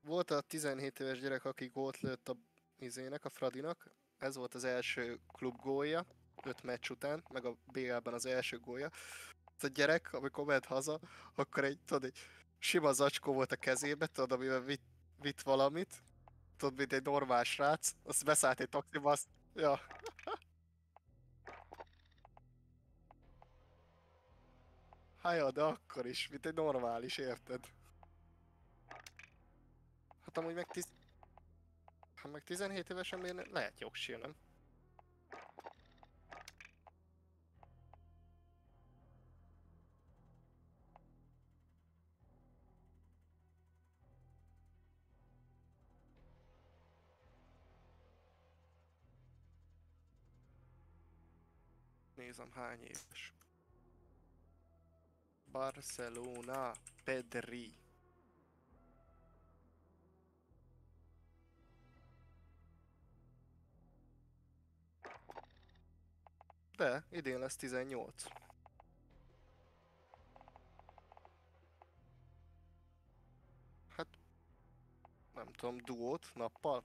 volt a 17 éves gyerek, aki gólt lőtt a izének, a Fradinak. Ez volt az első klub gólja, 5 meccs után, meg a BL-ben az első gólja. Ez a gyerek, amikor ment haza, akkor tudod, egy sima zacskó volt a kezébe, tudod, amivel vitt valamit. Tudod, mint egy normál srác. Azt beszállt egy taxiba, azt... Ja. Hát, de akkor is, mint egy normális, érted? Hát amúgy meg hát meg 17 évesen miért lehet jogsia, nem? Nézem hány éves. Barcelona, Pedri. De, idén lesz 18. Hát, nem tudom, duót, nappal?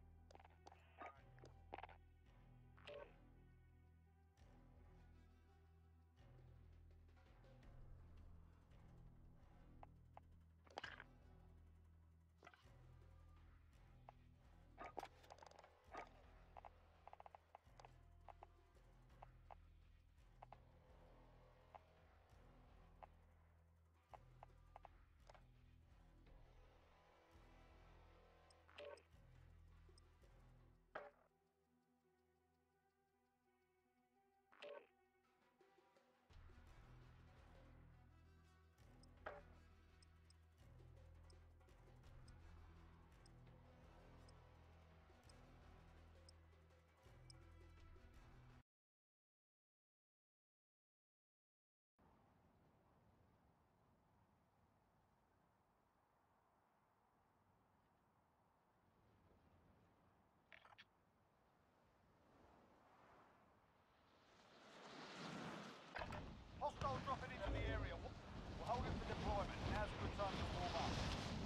Hostile dropping into the area. We're holding for deployment. Now's a good time to warm up.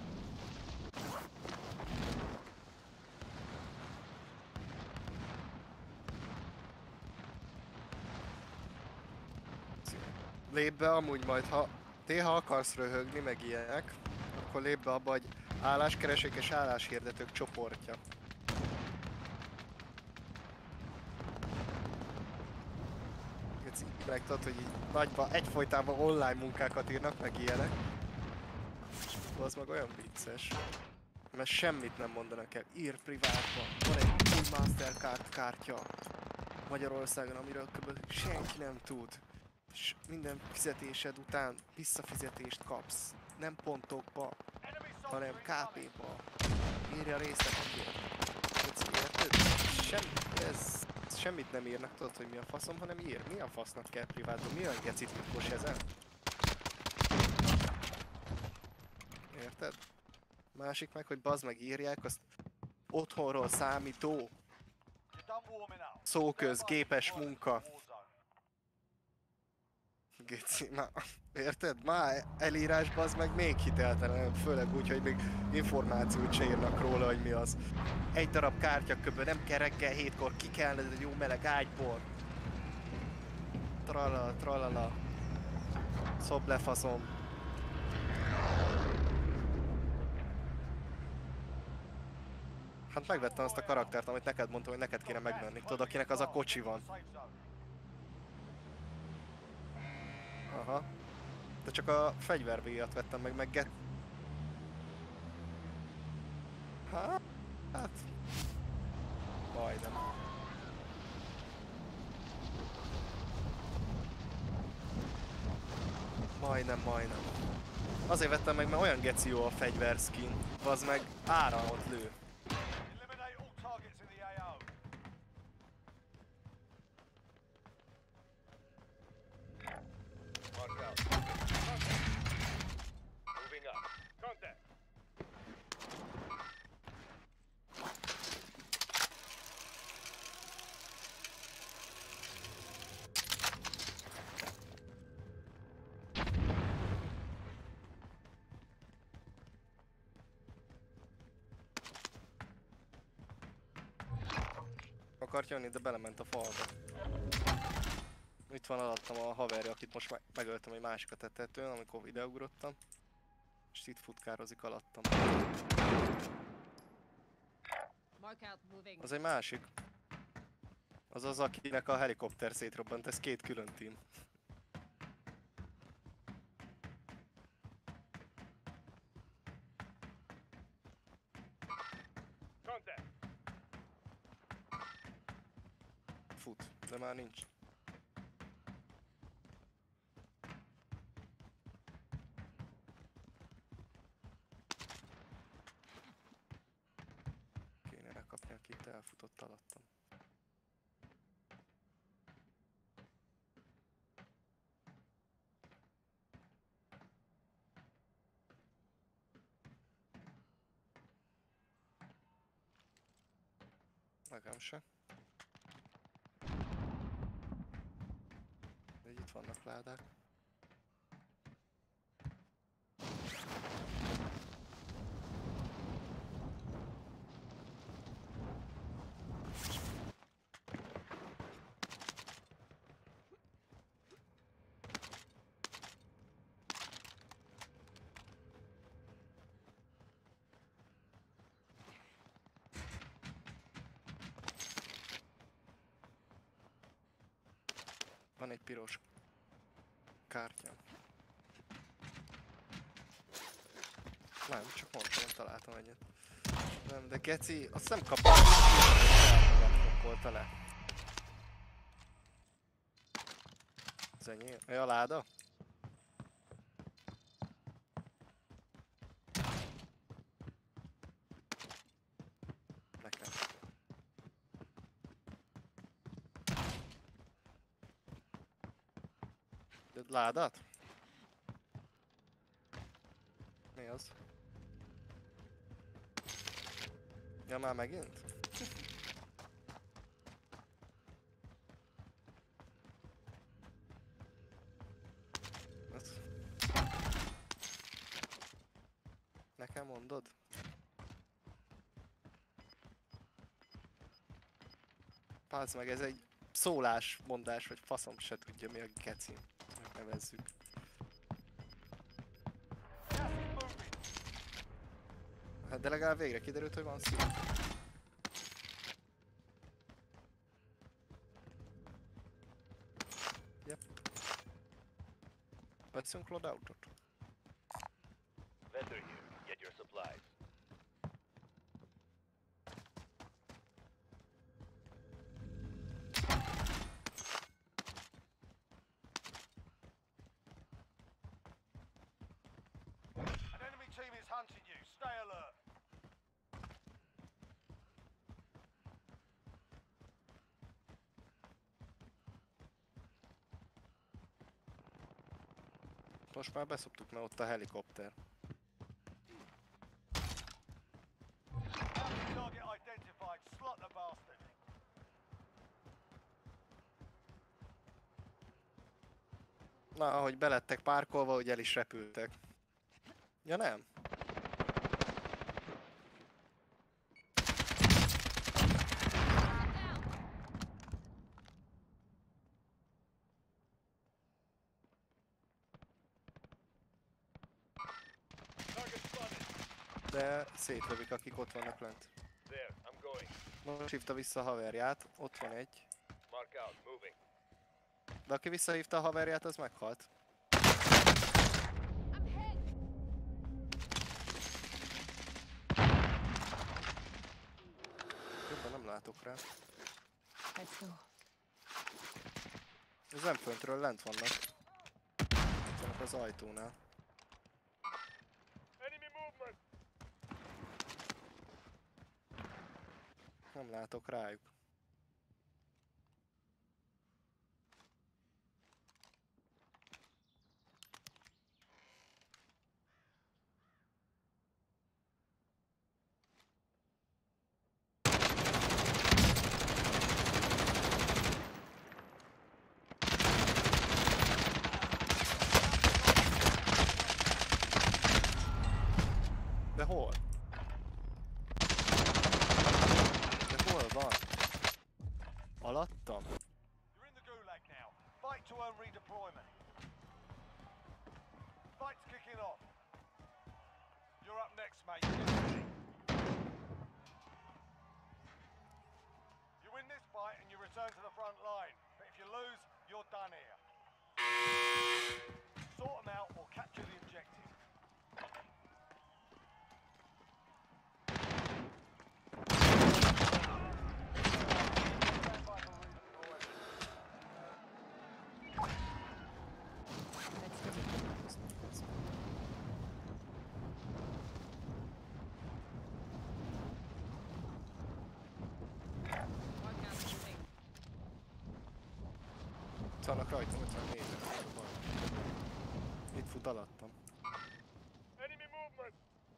Lép be amúgy majd, ha néha akarsz röhögni, meg ilyenek, akkor lép be abba, hogy álláskeresők és álláshirdetők csoportja. Meg tudod, hogy így nagyban egyfolytában online munkákat írnak, meg ilyenek. Az meg olyan vicces. Mert semmit nem mondanak el. Ír privátban. Van egy új Mastercard kártya Magyarországon, amiről kb. Senki nem tud. És minden fizetésed után visszafizetést kapsz. Nem pontokba, hanem KP-ba. Írja részleteket. Érted? Semmit nem írnak, tudod, hogy mi a faszom, hanem ír. Mi a fasznak kell privátban? Mi a gecit titkos ezen? Érted? Másik meg, hogy bazd meg írják, azt otthonról számító, szóköz, gépes munka. Geci, na, érted? Már elírás bazd meg még hiteltelen, főleg úgy, hogy még információt se írnak róla, hogy mi az. Egy darab kártyaköbben, nem kell reggel 7-kor kikelned egy jó meleg ágyból. Tralala, tralala. Szob lefaszom. Hát megvettem azt a karaktert, amit neked mondtam, hogy neked kéne megvenni. Tudod, akinek az a kocsi van. Aha. De csak a fegyvervéjat vettem meg Hát... Majdnem. Majdnem. Azért vettem meg, mert olyan geci jó a fegyverskin. Az meg áramot lő. akart jönni, de belement a falba. Itt van alattam a haverja, akit most megöltem egy másikat a tetőn, amikor ideugrottam. És itt futkározik alattam. Az egy másik. Az az, akinek a helikopter szétrobbant, ez két külön team. Fut, de már nincs. Kéne rakapni, akit elfutott alattam. Nekem se. De itt vannak ládák. Van egy piros kártya. Nem, csak mondtam, hogy találtam egyet. Nem, de geci, azt nem kaptam. Kokkolta le. Az enyém. A láda? Nekem. De ládát? Mi az? Ja, már megint? Nekem mondod? Pálc meg, ez egy szólásmondás, vagy faszom se tudja mi a geci. Nevezzük. Hát de legalább végre kiderült, hogy van szív. Yep. Veszünk loadoutot. Vendor here. Get your supplies. An enemy team is hunting you. Stay alert. Most már beszoptuk, mert ott a helikopter. Target identified. Slot the bastard. Na, ahogy belettek párkolva, hogy el is repültek. Ja nem? Target spotted. De szétlövik, akik ott vannak lent. There, I'm going. Most hívta vissza a haverját, ott van egy. Mark out. Moving. De aki visszahívta a haverját, az meghalt. Jobban nem látok rá. Ez nem föntről, lent vannak. Ott vannak az ajtónál. Enemy movement. Nem látok rájuk. De hol? De hol van? holding off. You're up next, mate. You win this fight and you return to the front line. But if you lose, you're done here. Sort them out or capture the objective. Stand by for redeployment. Let's go. Mark out moving. Itt vannak rajtam 50 méter. Itt fut alattam. Enemy movement!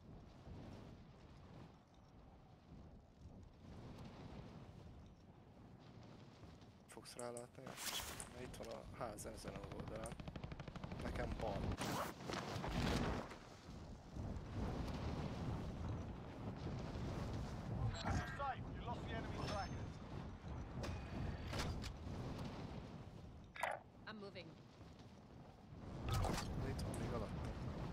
Fogsz rálátni? Itt van a ház ezen a oldalán. Nekem bal. You're safe. You lost the enemy trackers. I'm moving. Itt van még alattam.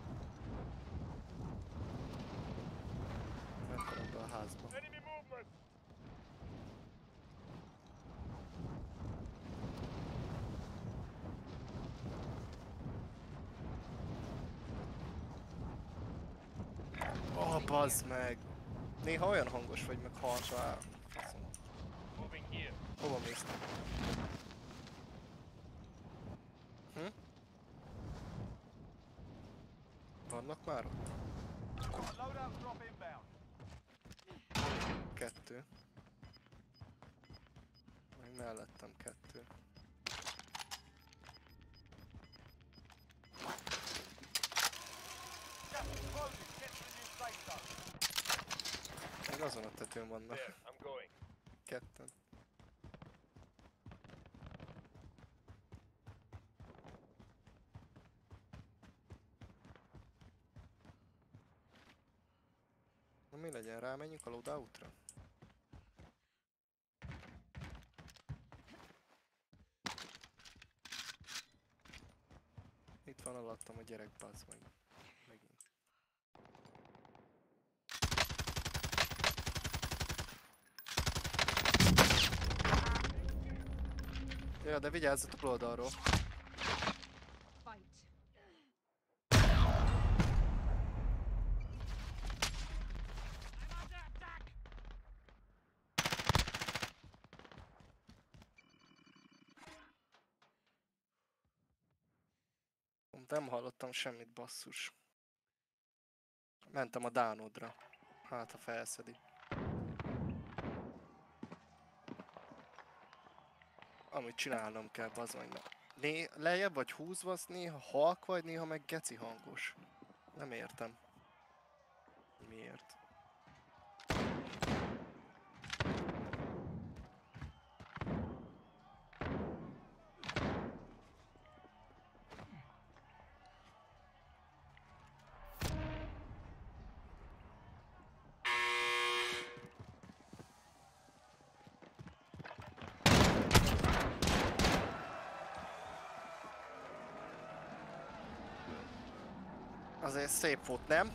Nem van ebbe a házba. Enemy movement! Oh, bazd meg! Néha olyan hangos vagy, meg harca áll. Faszom. Moving here. Hova mész? Vannak már ott? Loadout drop inbound. 2. Meg mellettem 2. Gas is closing. Get to the new safe zone. Meg azon a tetőn vannak. There, I'm going. Ketten. Na mi legyen, rámenjünk a loadoutra? Itt van alattam a gyerek, bazd meg. Megint. Ja, de vigyázzatok oldalról. Fight. Nem hallottam semmit, basszus. Mentem a Dánodra. Hát, ha felszedi. Amit csinálnom kell, bazd meg. Lejjebb vagy húzva, az néha halk vagy, néha meg geci hangos. Nem értem. Miért? Azért szép volt, nem?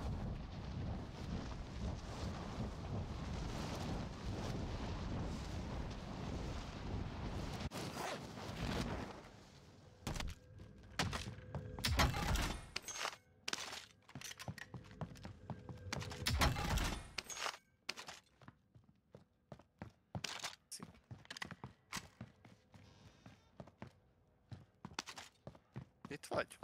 Itt vagy?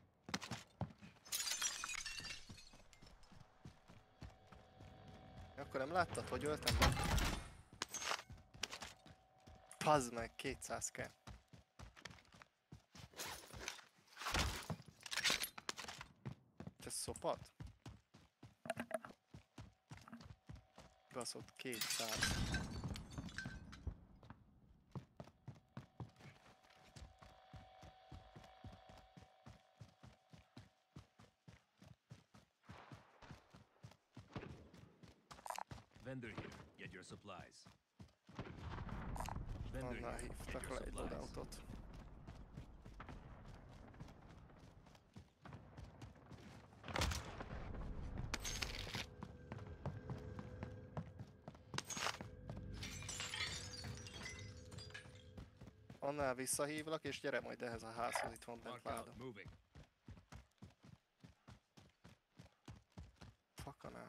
Akkor nem láttad, hogy öltem meg? Pazd meg, 200 kell. Ez szopat? Baszott 200. Vendor here. Get your supplies. Vendor Annál here. Get hívtak your le egy supplies. loadoutot. Annál visszahívlak, és gyere majd ehhez a házhoz, itt van bent Mark láda. out. Moving. Fakanál.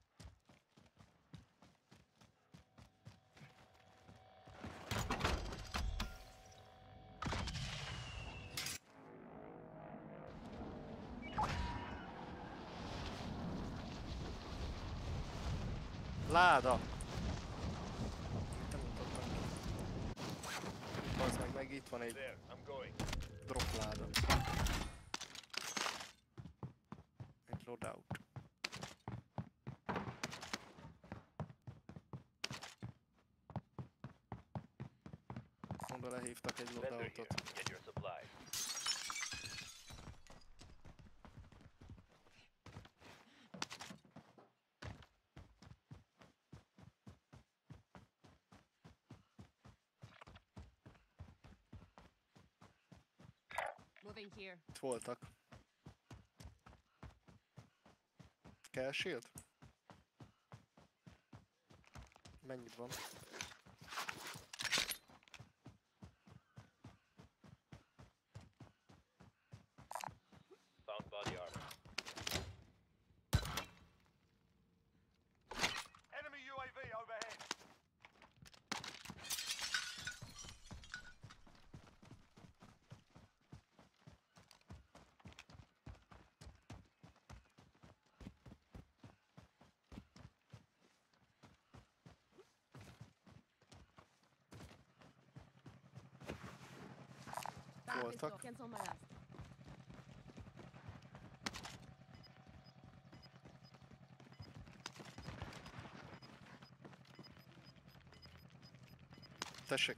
Láda! Mit nem mutattam ki. Bazd meg itt van egy There, I'm going. drop láda. Egy loadout. Oda lehívtak egy Vendor here. loadoutot. Get your supplies. Moving here. Itt voltak. Kell shield? Mennyit van? Found body armor. Enemy UAV overhead. Voltak. Cancel my last. Tessék.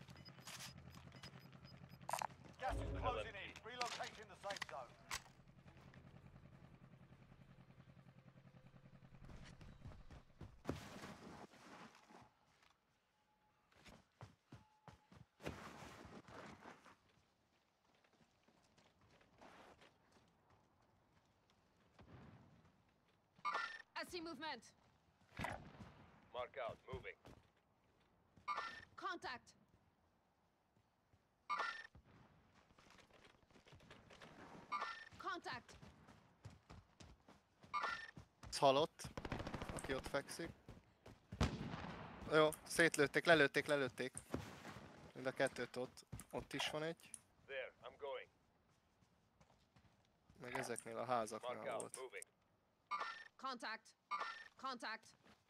Gas is closing in. Relocating the safe zone. I see movement. Mark out. Moving. Contact. Contact. Halott. Aki ott fekszik. Jó, szétlőtték, lelőtték. Mind a kettőt ott. Ott is van egy. There, I'm going. Meg ezeknél a Mark házaknál out. volt. Moving. Contact. Contact.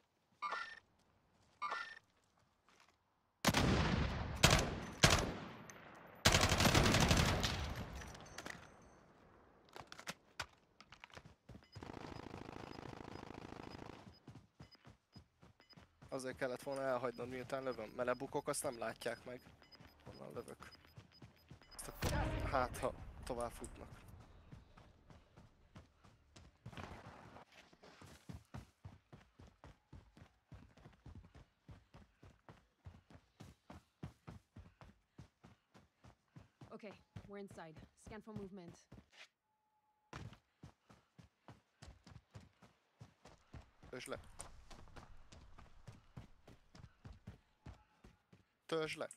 Azért kellett volna elhagynod, miután lövöm, mert lebukok, azt nem látják meg. Honnan lövök. Ezt akkor, hát, ha tovább futnak. Okay, we're inside. Scan for movement. Törzs le. Törzs le.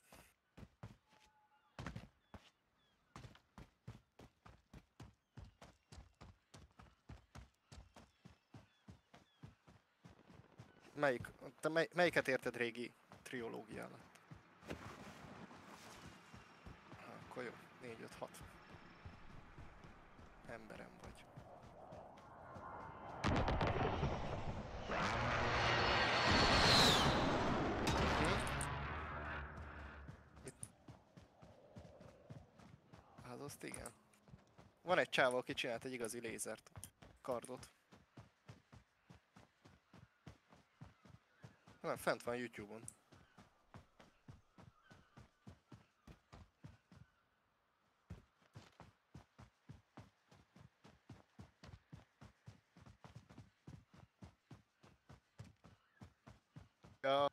Melyiket érted régi triológia alatt? Akkor jó, 4, 5, 6. Emberem vagy. Hát azt igen. Van egy csávó, aki csinált egy igazi lézert. Kardot. Nem, fent van YouTube-on. Ja.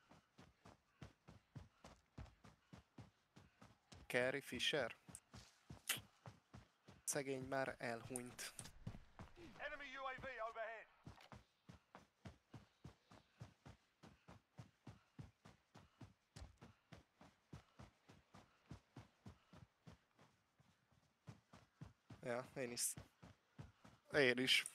Carrie Fisher? Szegény már elhunyt. Enemy UAV overhead. Ja, én is. Én is.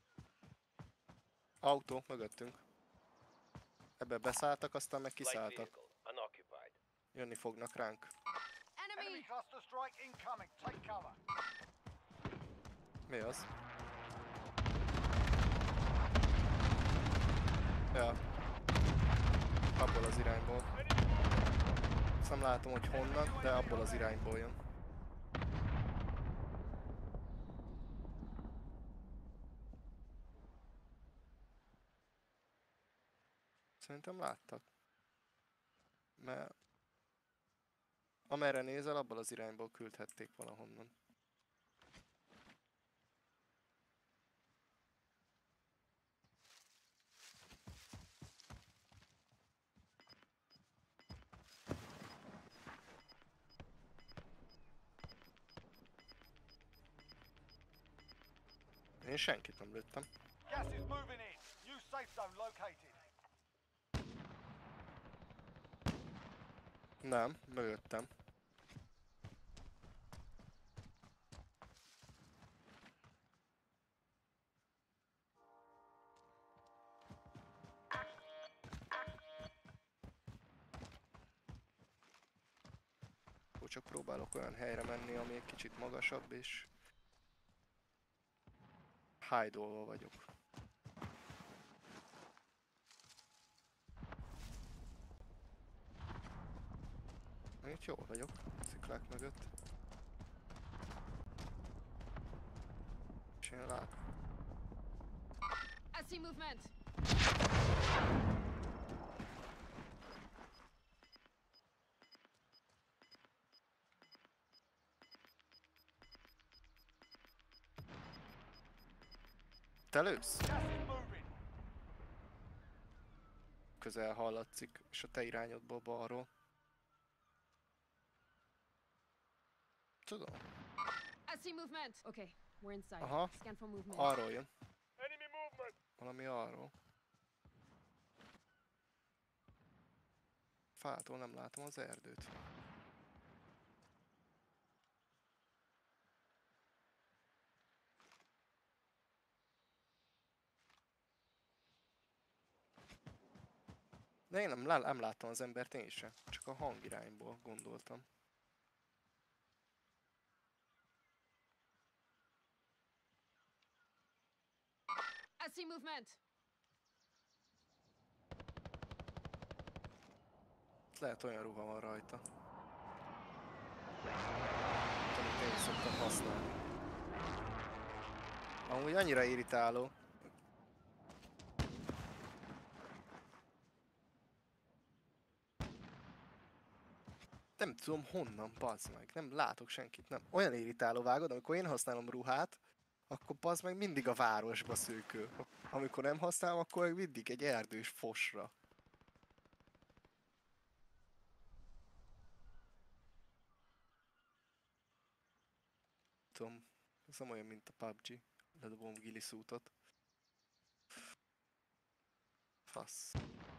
Autó mögöttünk. Ebbe beszálltak, aztán meg Light kiszálltak. vehicle, unoccupied. Jönni fognak ránk. Enemy Enemy! cluster strike incoming. Take cover. Mi az? Ja. Abból az irányból. Azt nem látom, hogy honnan, de abból az irányból jön. Szerintem láttak. Mert amerre nézel, abból az irányból küldhették valahonnan. Én senkit nem lőttem. Gas is moving in. New safe zone located. Nem, mögöttem. Akkor csak próbálok olyan helyre menni, ami egy kicsit magasabb, és hide-olva vagyok. Én itt jól vagyok, sziklák mögött. És én látom. I see movement! Te lősz? Gas is moving. Közel hallatszik, és a te irányodból balról. Tudom, I see movement! Okay, we're inside. Aha. Scan for movement. arról jön. Enemy movement! Valami arról. Fától nem látom az erdőt. De én nem láttam az embert én sem. Csak a hangirányból gondoltam. I see movement! Lehet olyan ruha van rajta. Amit én szoktam használni. Amúgy annyira irritáló. Nem tudom honnan, bazd meg. Nem látok senkit, nem. Olyan irritáló, vágod, amikor én használom ruhát, akkor bazd meg mindig a városba szőkül. Amikor nem használom, akkor meg mindig egy erdős fosra. Tudom, ez nem olyan, mint a PUBG. Ledobom giliszútot. Fasz.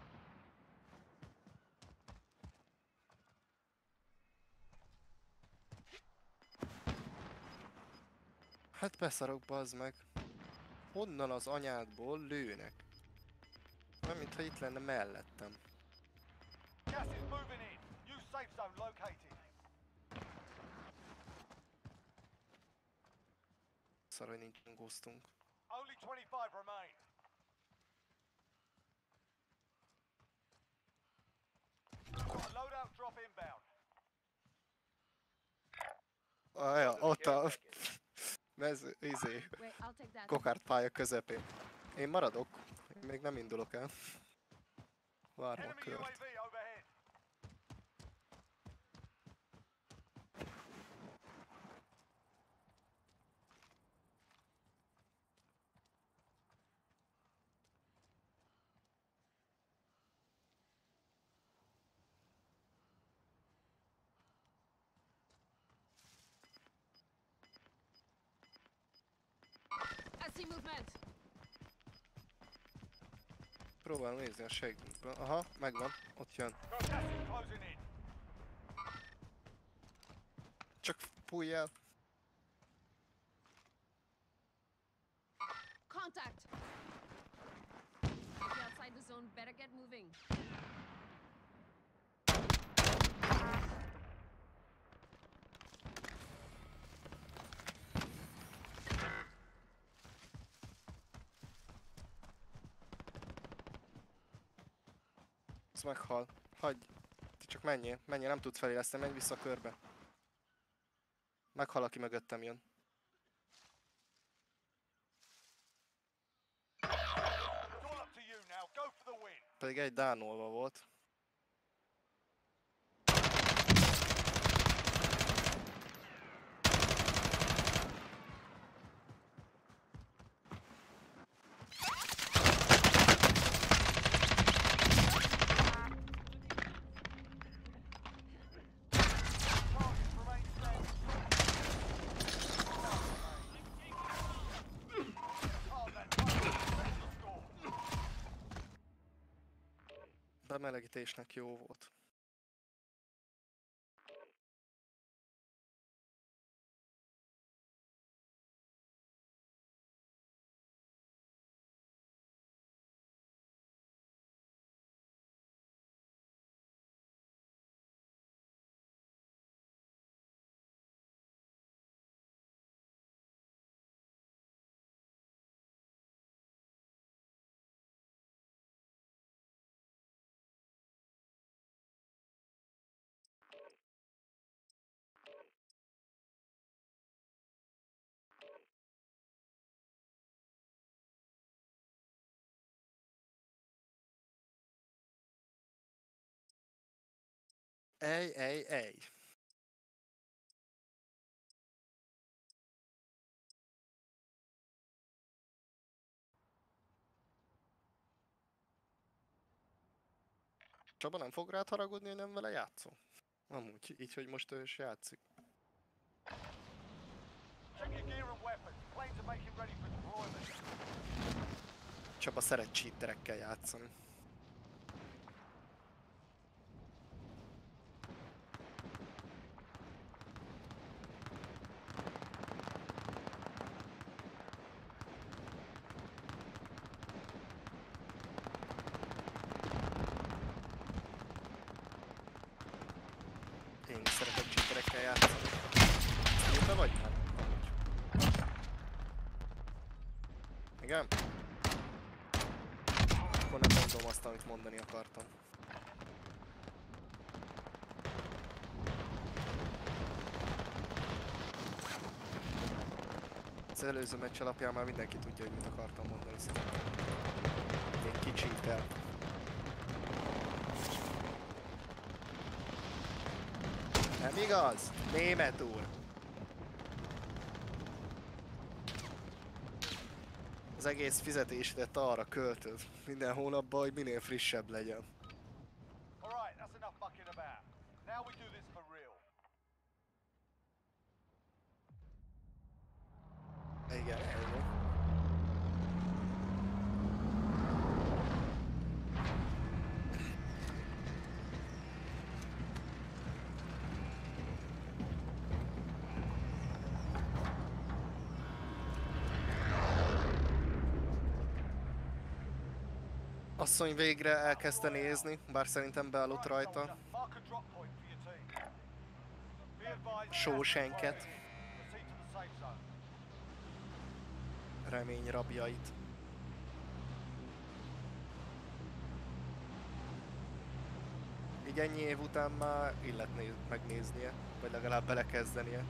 Hát beszarok, bazd meg. Honnan az anyádból lőnek? Nem, mintha itt lenne mellettem. Gas is moving in. New safe zone located. Szar, hogy nincsen ghostunk. Only 25 remain. A loadout drop inbound. Ja, ott a... Ez, Wait, I'll take that. kokárt pálya közepén. Én maradok. Én még nem indulok el. Várom a Enemy kört. UAV overhead. I see movement! Próbálom nézni a segítből. Aha, megvan. Ott jön. Gas is closing in. Csak fújj el. zone. Better get moving. Ez meghal. Hagyj. Te csak menjél. Menjél, nem tudsz feléleszteni. Menj vissza a körbe. Meghal, aki mögöttem jön. It's all up to you now. Go for the win. Pedig egy dánolva volt. Targets remain standing. Oh, that the score. Bemelegítésnek jó volt. Ej. Csaba nem fog rád haragudni, hogy nem vele játszol? Amúgy, így, hogy most ő is játszik. Check your gear and weapons. Planes are making ready for deployment. Csaba szeret cheaterekkel játszani. Én is szeretek cheaterekkel játszani. Te vagy már? Amúgy. Igen? Akkor nem mondom azt, amit mondani akartam. Az előző meccs alapján már mindenki tudja, hogy mit akartam mondani, szerintem. Még kicsit el. Nem igaz? Németül. Az egész fizetésedet arra költöd minden hónapban, hogy minél frissebb legyen. All right, that's enough mucking about. Now we do this for real. Igen, ennyi. Asszony végre elkezdte nézni, bár szerintem bealudt rajta. Mark a drop point for your team. Be advised. Shawshanket. Proceed to the safe zone. Remény rabjait. Így ennyi év után már illet megnéznie, vagy legalább belekezdenie.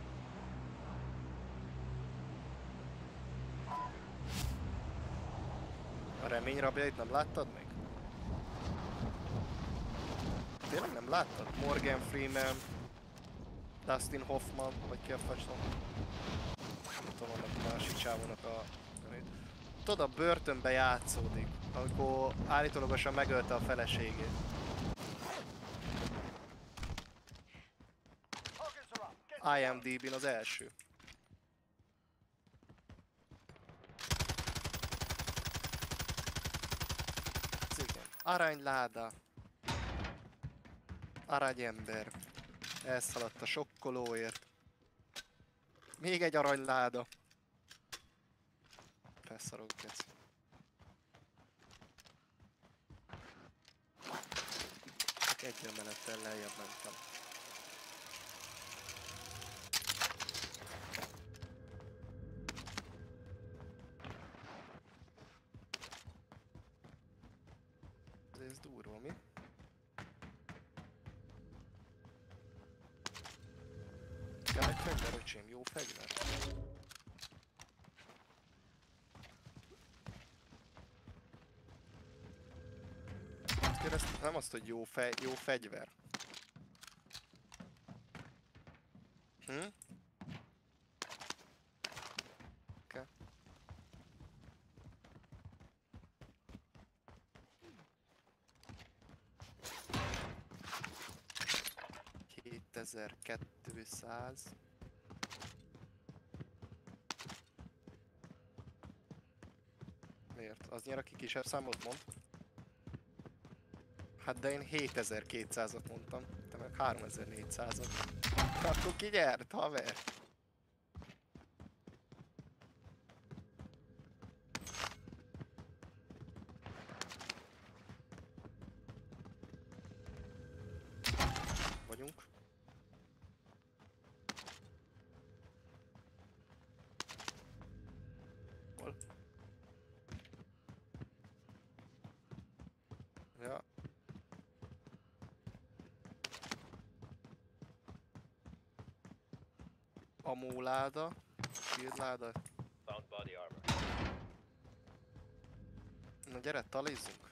A remény rabjait nem láttad még? Tényleg nem láttad? Morgan Freeman, Dustin Hoffman, vagy ki a fecsom? Nem tudom, annak a másik csávónak a... Tudod, a börtönbe játszódik, amikor állítólagosan megölte a feleségét. Targets are up. Get IMDb-n az első. Igen. Aranyláda. Aranyember. Elszaladt a sokkolóért. Még egy aranyláda. Felszarok, geci. Egy emelettel lejjebb mentem. Ez durva, mi? Kell egy fegyver, öcsém, jó fegyver. Nem azt, hogy jó fegyver. Hm? Okay. $2200. Miért? Az nyer, aki kisebb számot mond? Hát de én 7200-at mondtam, te meg 3400-at. Akkor ki nyert, haver? Vagyunk. Hol? Ja. Amóláda, shieldláda. Found body armor. Na gyere, talizzunk.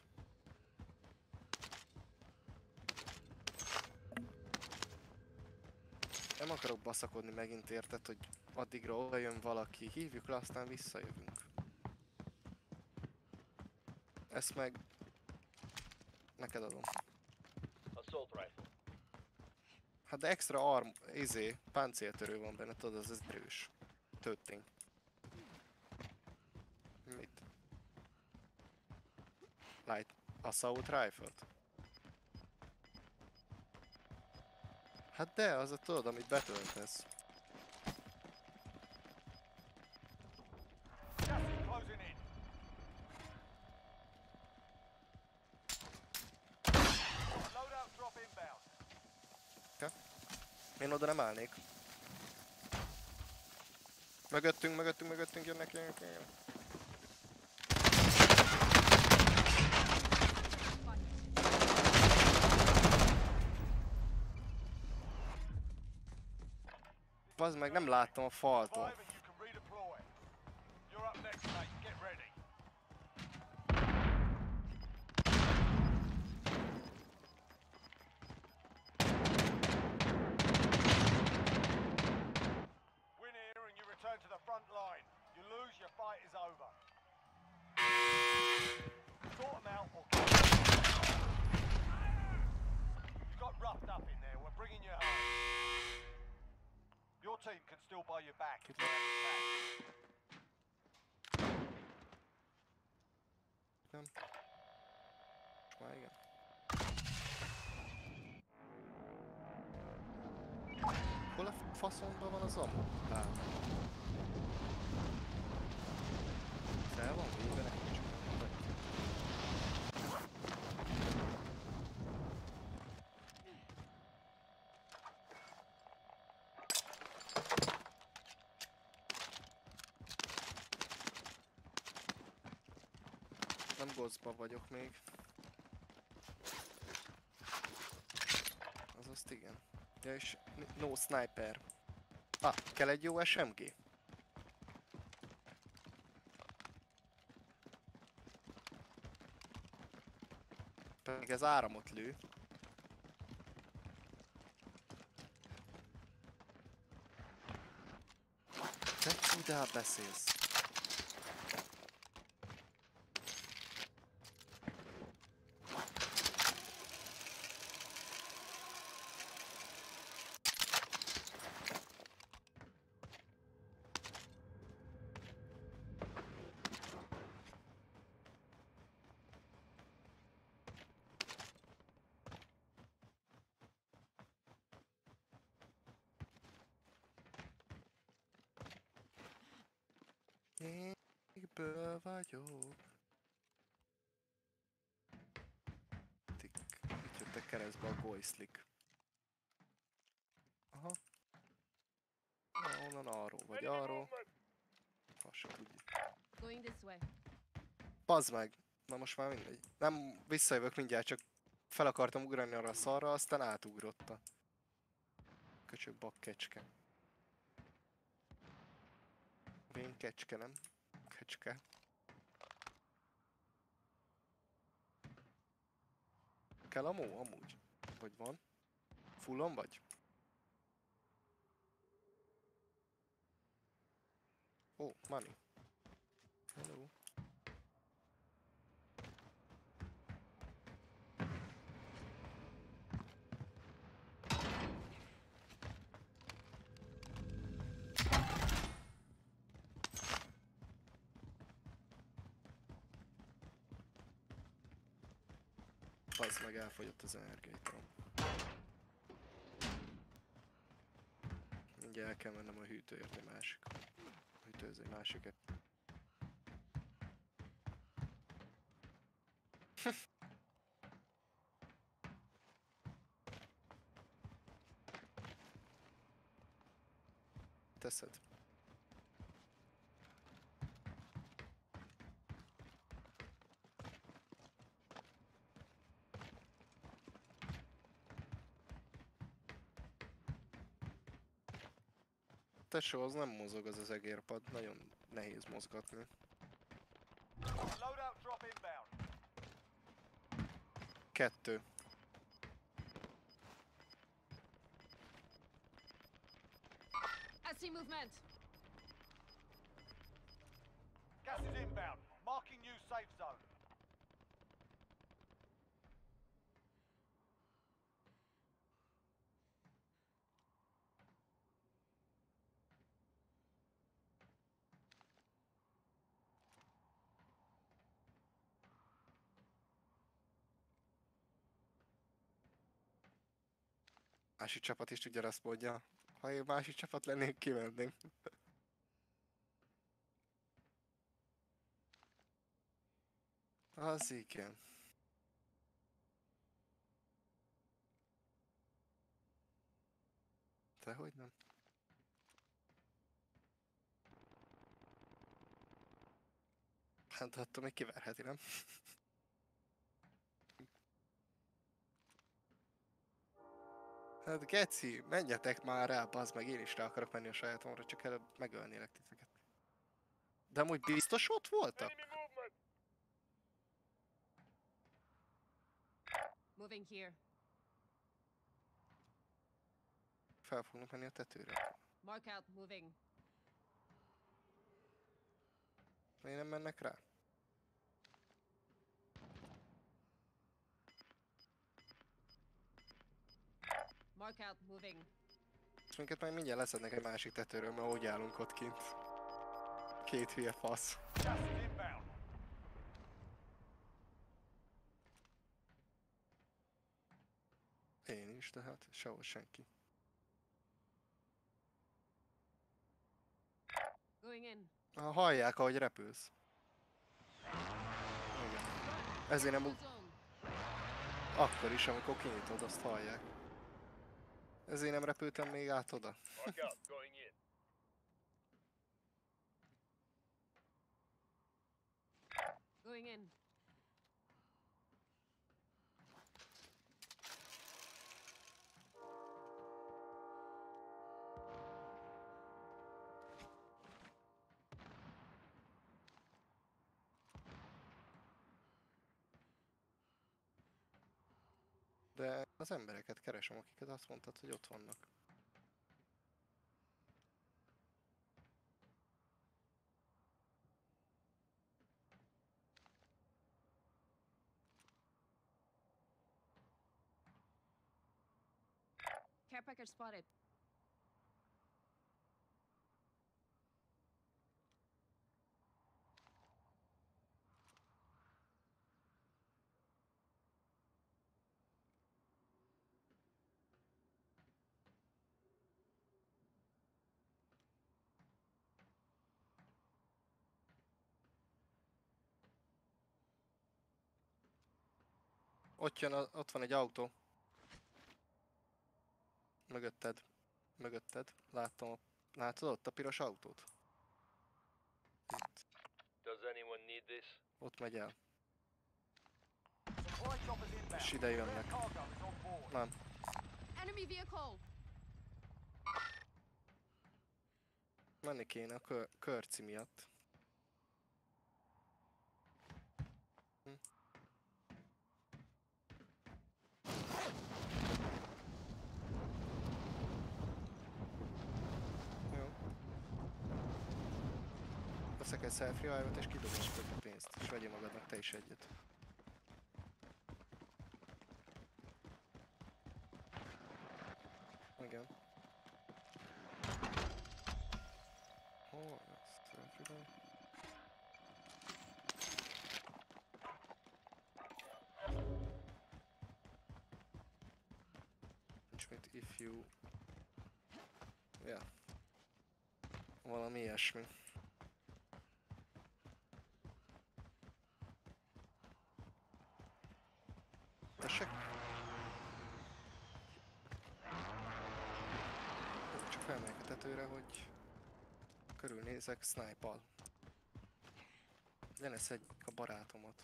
Nem akarok baszakodni megint, érted, hogy addigra oda jön valaki, hívjuk le, aztán visszajövünk. Ezt meg... neked adom. Assault rifle. Hát de extra arm... páncéltörő van benne, tudod, az erős. Töttény. Mit? Light assault rifle-t? Hát de, az a tudod, amit betöltesz. Gas is closing in. Loadout drop inbound. Én oda nem állnék. Mögöttünk, jönnek. Bazd meg, nem láttam a faltól. Survive and you can redeploy. You're up next, mate. Get ready. Win here and you return to the front line. You lose, your fight is over. Sort them out or kill them. You got roughed up in there. We're bringing you home. Your team can still buy you back if they attack. Nem. Most már igen. Hol a faszomban van az ammo? Fel van véve, nekem csak nem mutatja. Nem gozba vagyok még. Az azt igen. Ja és no sniper. Ah, kell egy jó SMG? Pedig ez áramot lő. Te csodál beszélsz. Égből vagyok. Itt jöttek keresztbe a golyszlik. Aha. Na, onnan arról vagy arról. Azt se tudjuk. Going this way. Pazd meg! Na most már mindegy. Nem, visszajövök mindjárt, csak fel akartam ugrani arra a szarra, aztán átugrott a köcsög bakkecske. Vén kecske, nem? Kecske. Kell a mó amúgy? Vagy van? Fullon vagy? Ó, money. Hello. Bazd meg, elfogyott az energiaitalom. Mindjárt el kell mennem a hűtőért egy másik. A hűtőhöz egy másiket. Teszed. Tesó, az nem mozog az egérpad, nagyon nehéz mozgatni. Loadout drop inbound. 2. I see movement. Gas is inbound. Marking new safe zone. Másik csapat is ugyanazt mondja. Ha én másik csapat lennék, kimenném. Az igen. Dehogy nem. Hát attól még kiverheti, nem? Hát geci, menjetek már rá, bazd meg, én is rá akarok menni a sajátomra, csak előbb megölnélek titeket. De amúgy biztos ott voltak? Moving here. Fel fognak menni a tetőre. Mark out. Moving. Miért nem mennek rá? Mark out. Moving. És minket majd mindjárt leszednek egy másik tetőről, mert úgy állunk ott kint. Két hülye fasz. Gas is inbound. Én is, de hát sehol senki. Going in. Hallják, ahogy repülsz. Igen. Ezért nem úgy... Zone. Akkor is, amikor kinyitod, azt hallják. Ezért nem repültem még át oda. Mark out. Going in. Going in. De az embereket keresem, akiket azt mondtad, hogy ott vannak. Care package spotted. Ott jön, ott van egy autó. Mögötted. Mögötted. Látod ott a piros autót? Itt. Does anyone need this? Ott megy el. Supply choppers inbound. És ide jönnek. Their cargo is on board. Nem. Enemy vehicle! Menni kéne a körci miatt. Hm. Jó. Veszek egy self-revive-ot és kidobom a többi pénzt. És vegyél magadnak te is egyet. Igen. Hol lesz self-revive? Nincs mit if you... Ja. Valami ilyesmi. Tessék? Csak felmegyek a tetőre, hogy körülnézek snipe-al. Lenesz egy a barátomat.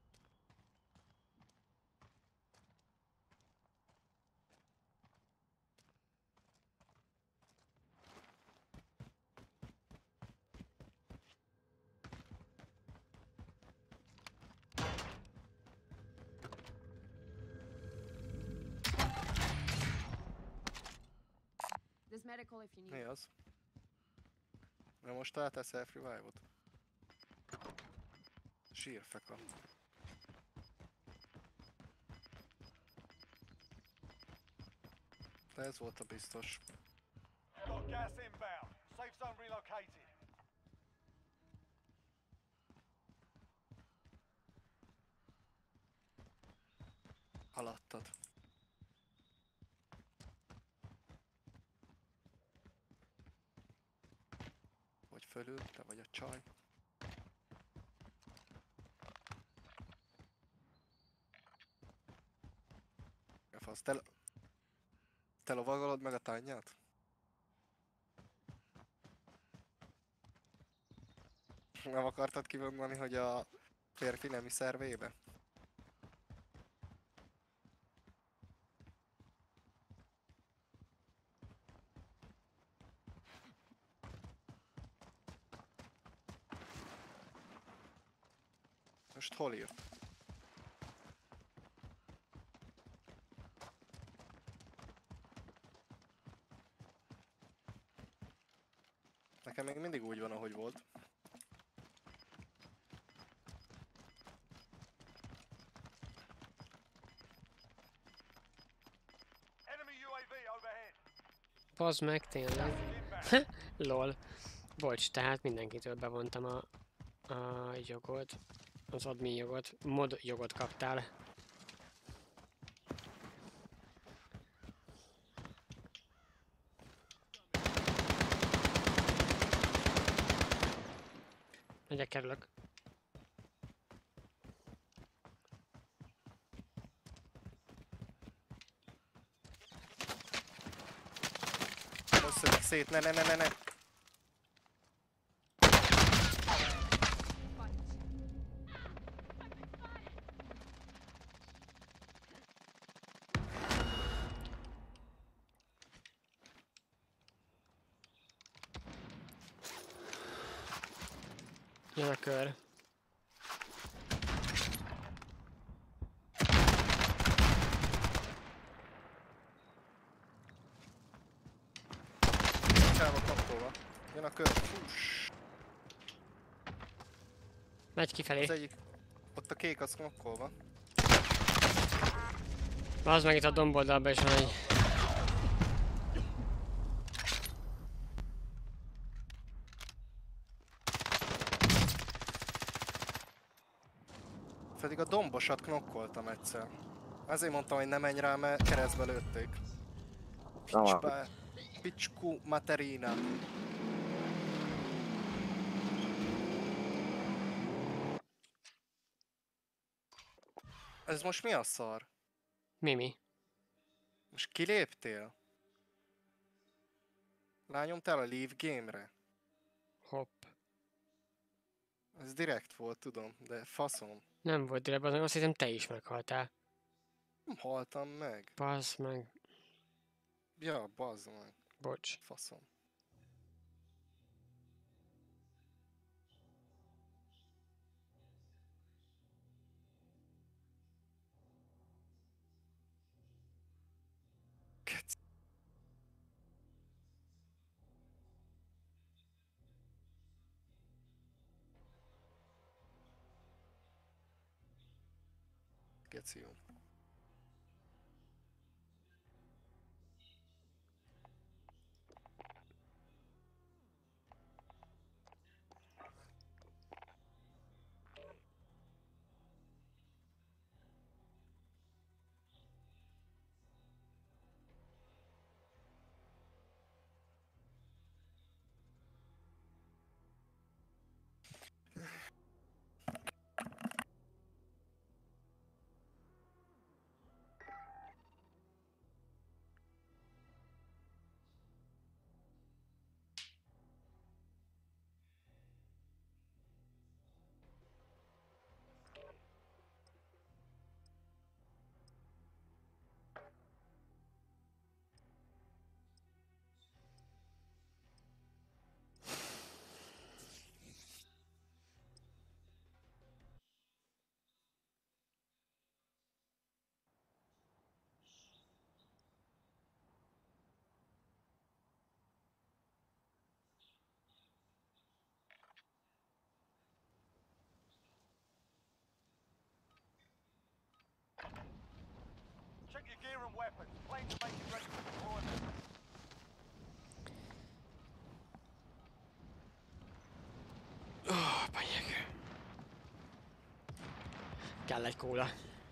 There's medical if you Mi need. az? Na most találtál self-revive-ot? Sírfeka. De ez volt a biztos. Got gas inbound. Safe zone relocated. Alattad. Vagy fölül, te vagy a csaj. Ja, fasz, te lovagolod meg a tányját? Nem akartad kimondani, hogy a férfi nemi szervébe? Most hol írt? Nekem még mindig úgy van, ahogy volt. Enemy UAV overhead. Bazd meg, tényleg. Inbound. Lol. Bocs, tehát mindenkitől bevontam a jogot. Az admin jogot. Mod jogot kaptál. Megyek, kerülök. Összedik szét, ne! Fight. Jön a kör. Csávok kapcsolva. Jön a kör. Fuss. Megy kifelé. Az egyik... Ott a kék az knokkolva. Bazd meg, itt a domboldalban is van egy. Pedig a dombosat knokkoltam egyszer. Azért mondtam, hogy ne menj rá, mert keresztbe lőtték. Picsbe... Picsku materina. Ez most mi a szar? Mimi. Most kiléptél? Rányomtál a Leave Game-re? Hopp. Ez direkt volt, tudom, de faszom. Nem volt direkt, azon azt hiszem te is meghaltál. Nem haltam meg. Bazd meg. Ja, bazd meg. Bocs. Faszom. Kec. Geci jó. Check your gear and weapons. Planes are making ready for deployment. Banyeg. Kell egy kóla.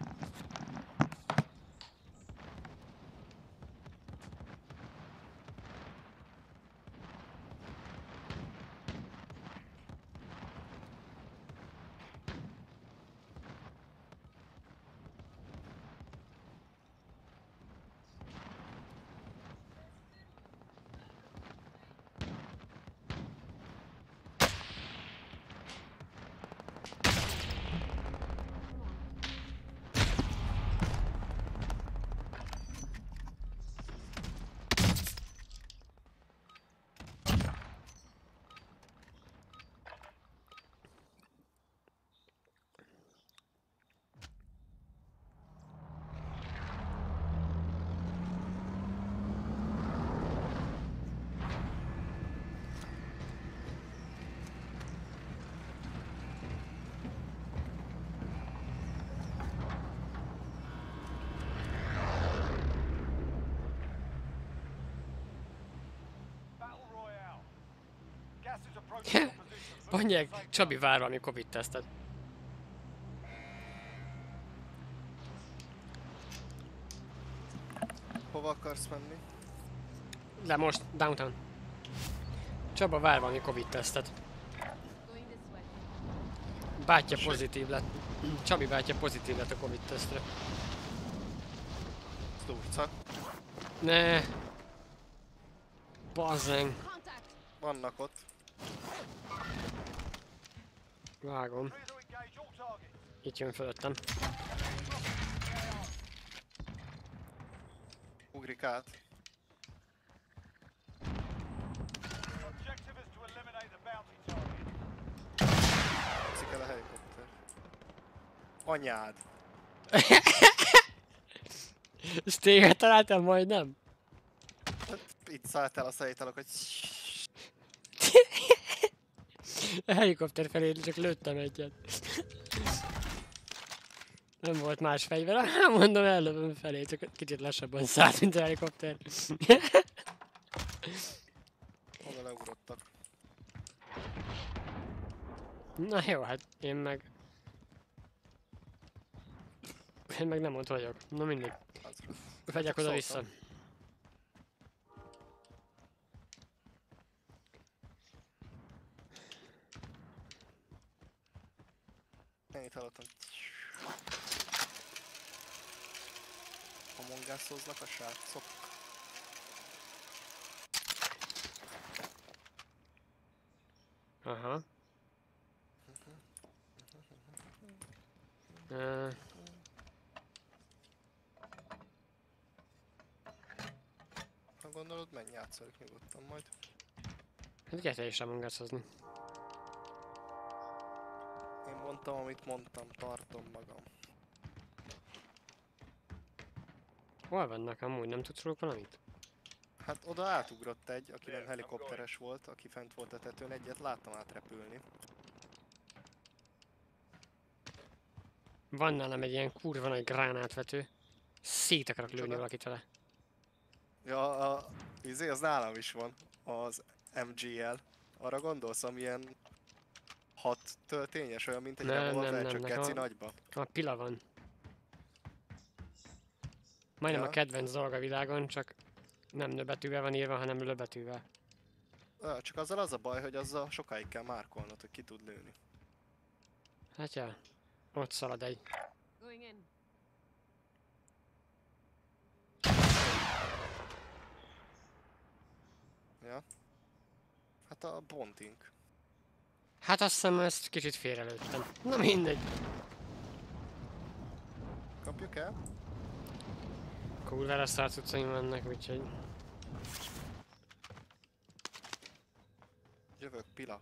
Battle Royale. Gas is approaching your position. Move to Banyeg. the safe Csabi zone. vár valami Covid tesztet. Hova akarsz menni? De most downtown. Csaba vár valami Covid tesztet. Going this way. Bátyja pozitív lett. Csabi bátyja pozitív lett a Covid tesztre. Durca. Ne. Bazzeng. Contact. Vannak ott. Vágom. Clear to engage all targets. Itt jön fölöttem. Ugrik át. Objective is to eliminate the bounty target. Teszik el a helikopter. Anyád. Ezt téged találtam majdnem? Itt szállt el a szejtalak, hogy... A helikopter felé csak lőttem egyet. Nem volt más fegyver, mondom ellövöm felé, csak kicsit lassabban szállt, mint a helikopter. Hova leugrottak. Na jó, hát én meg nem ott vagyok. Na mindegy. Az rossz. Vegyek Csak oda-vissza. szóltam. Ennyit hallottam. Amongászoznak a srácok. Aha. Ö, Ha gondolod, menj játszoljuk nyugodtan majd. hát ugye te is Among Us-ozni. Én mondtam, amit mondtam, tartom magam. Hol vannak amúgy? Nem tudsz róluk valamit? Hát oda átugrott egy, aki nem helikopteres volt, aki fent volt a tetőn, egyet láttam átrepülni. Van nálam egy ilyen kurva nagy gránátvető. Szét akarok lőni Micsoda? valakit vele. Ja, az nálam is van, az MGL. Arra gondolsz, amilyen 6 töltényes, olyan mint egy Nem, revolver, nem, nem, csak nekem geci a- nagyba? A pila van. Majdnem Ja. a kedvenc dolog a világon, csak nem nőbetűvel van írva, hanem lőbetűvel. Csak azzal az a baj, hogy azzal sokáig kell márkolnod, hogy ki tud lőni. Hát ja, ott szalad egy. Going in. Ja. Hát a Bontink. Hát azt hiszem ezt kicsit félrelőttem. Na mindegy. Kapjuk el? Kurvára szár cuccaim vannak, úgyhogy... Jövök, pila.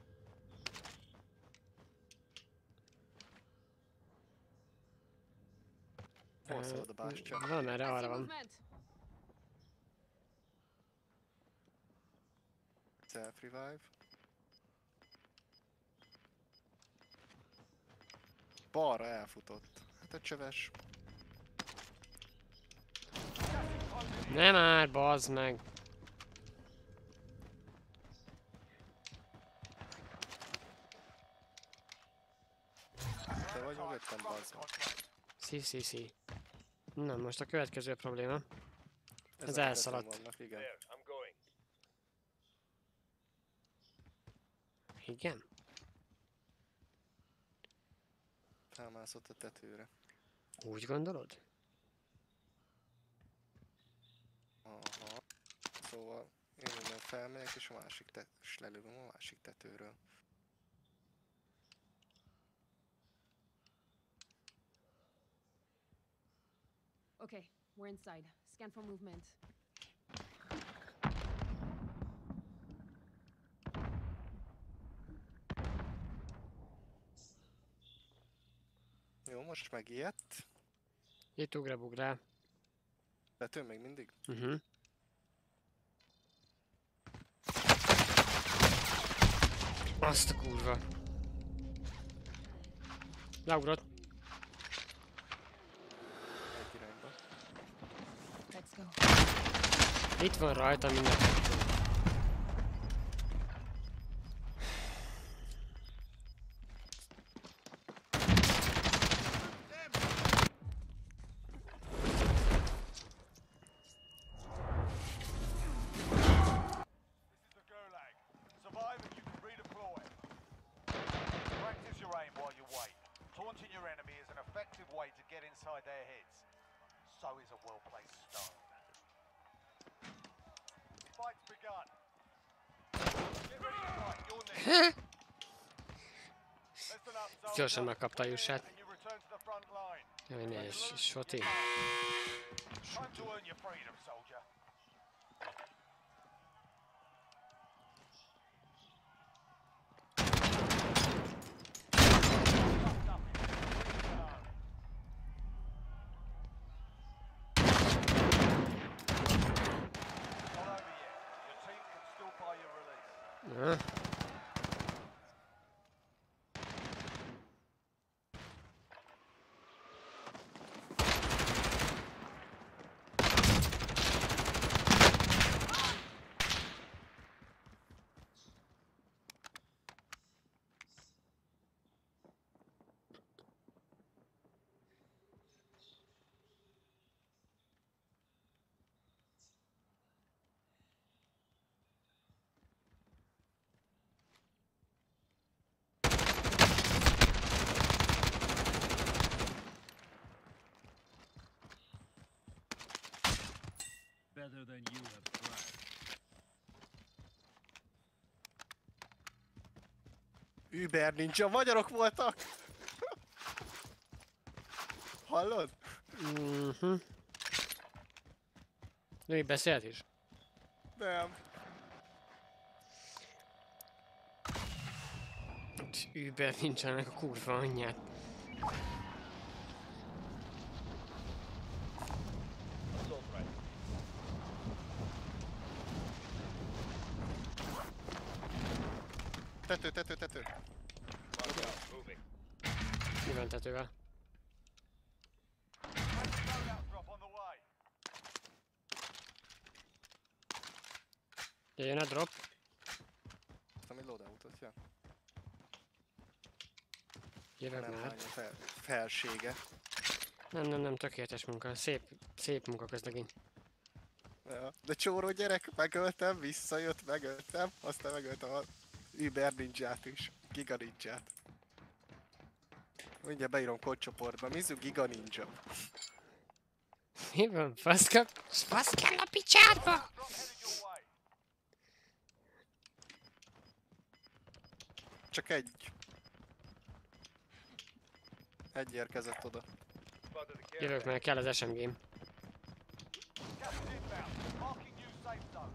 Hol szalad a bástya? Valamerre I see arra van. movement. Self-revive. Balra elfutott. Hát a csöves. Nem már, bazd meg! Te vagy mögöttem, bazd meg. Szí. Na, most a következő probléma. Ez Ezek elszaladt. ketten vannak, igen. There, I'm going. Igen? Felmászott a tetőre. Úgy gondolod? Aha. Szóval én innen felmegyek és a másik és lelövöm a másik tetőről. Okay, we're inside. Scan for movement. Jó, most megijedt. Itt ugrál. Tető még mindig? Azt a kurva. Leugrott. Egy irányba. Let's go. Itt van rajta minden. This is the Gulag. Survive and you can redeploy. Practice your aim while you wait. Taunting your enemy is an effective way to get inside their heads. So is a well-placed stone. Fight's begun. Get ready to fight. You're next. Listen up, soldier. Gyorsan megkapta a jussát. And you return to the front line. Jaj, ne is, Soti. Time to earn your freedom, soldier. Not over yet. Your team can still buy your release. Na. Uber ninja, magyarok voltak! Hallod? Mhm. Ő beszélt is? Nem. Uber nincsenek a kurva anyját. Assault ready. Tető. Mark out. Moving. Mi van tetővel? Loadout drop on the way. Jöjjön a drop. Ami loadoutot, ja. Jövök Nem már. hány a felsége. Nem, tökéletes munka. Szép munka közlegény. Ja. De csóró gyerek, megöltem, visszajött, megöltem, aztán megöltem a Uber ninját is. Giga ninját. Mindjárt beírom kodcsoportba. Mizu Giga Ninja. Mi van? Fasz kell a picsádba! Drop headed your way. Csak egy. Egy érkezett oda. Spotted the care Jövök, mert kell az SMG-m. Gas is inbound. Marking new safe zone.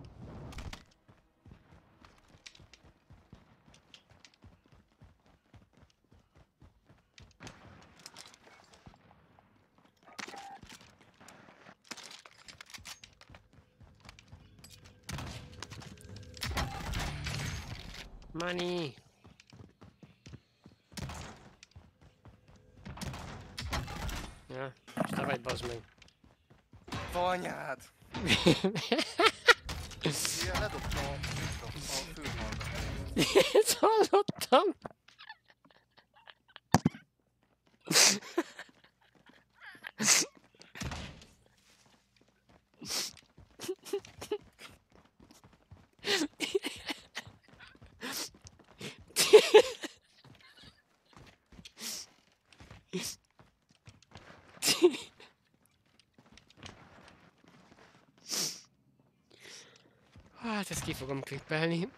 Money! Ja, és te vagy, bazd meg. Anyád! Ilyen ledobtam a fülhallgatót. Ezt hallottam! Hát ezt ki fogom klippelni.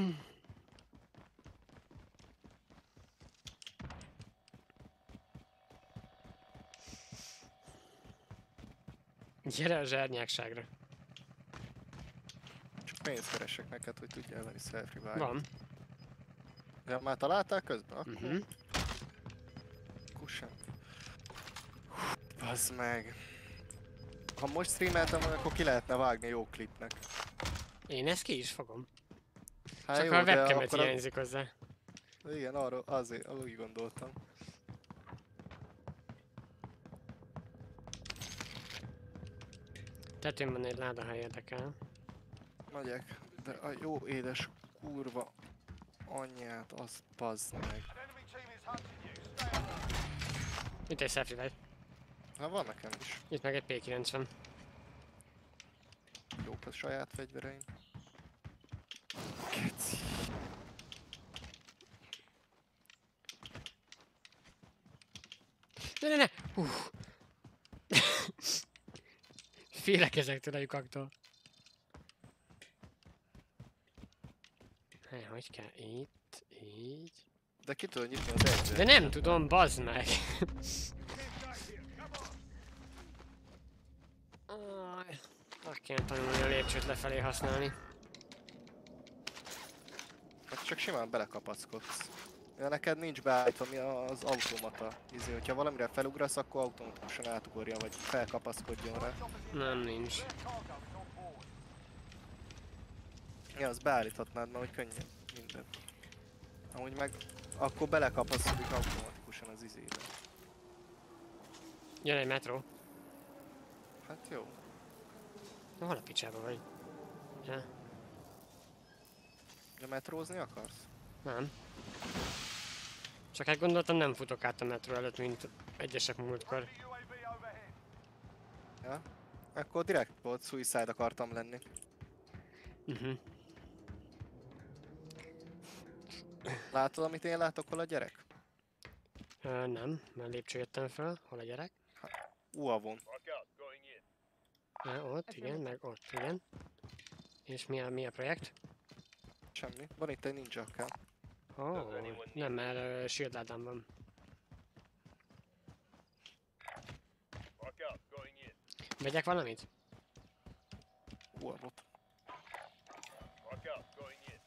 Gyere a zsárnyákságra. Csak pénzt keresek neked, hogy tudjál venni self-revive. Van. Ja, már találtál közben? Akkor Mhm. sem. Bazd meg. Ha most streameltem volna, akkor ki lehetne vágni jó klipnek. Én ezt ki is fogom. Hát Csak jó, a de webcamet akkor hiányzik hozzá. Igen, arról azért, úgy gondoltam. Tetőn van egy láda, ha érdekel. Megyek, de a jó édes kurva anyját, az bazd meg. An enemy team is hunting you. Stay alert. Itt egy selfie. Hát van nekem is. Itt meg egy P90. Jók a saját fegyvereim. Keci. Ne! Félek ezektől a lyukaktól. Hely, hogy kell? Itt, így. De ki tudod nyitni az egyet? De nem tudom, bazd meg! Aj, meg kéne tanulni a lépcsőt lefelé használni. Hát csak simán belekapaszkodsz. Ja, neked nincs beállítva mi az automata. Izé, hogyha valamire felugrasz, akkor automatikusan átugorja, vagy felkapaszkodjon rá. Nem, nincs. Cargo is on board. Ja, azt beállíthatnád, mert hogy könnyen minden. Amúgy meg akkor belekapaszkodik automatikusan az izébe. Jön egy metró. Hát jó. Na, hol a picsába vagy? Ja, De metrózni akarsz? nem. Csak hát gondoltam, nem futok át a metró előtt, mint egyesek múltkor. Friendly UAV overhead. Ja? Akkor direkt volt suicide akartam lenni. Látod, amit én látok, hol a gyerek? Nem, mert lépcső jöttem fel. Hol a gyerek? Uavon. Mark out. Going in. Ott, igen, meg ott, igen. És mi a projekt? Semmi. Van itt egy ninja akár. Ó, nem, mert shield ládám van. Mark out. Going in. Vegyek valamit? Orvot. Mark out. Going in.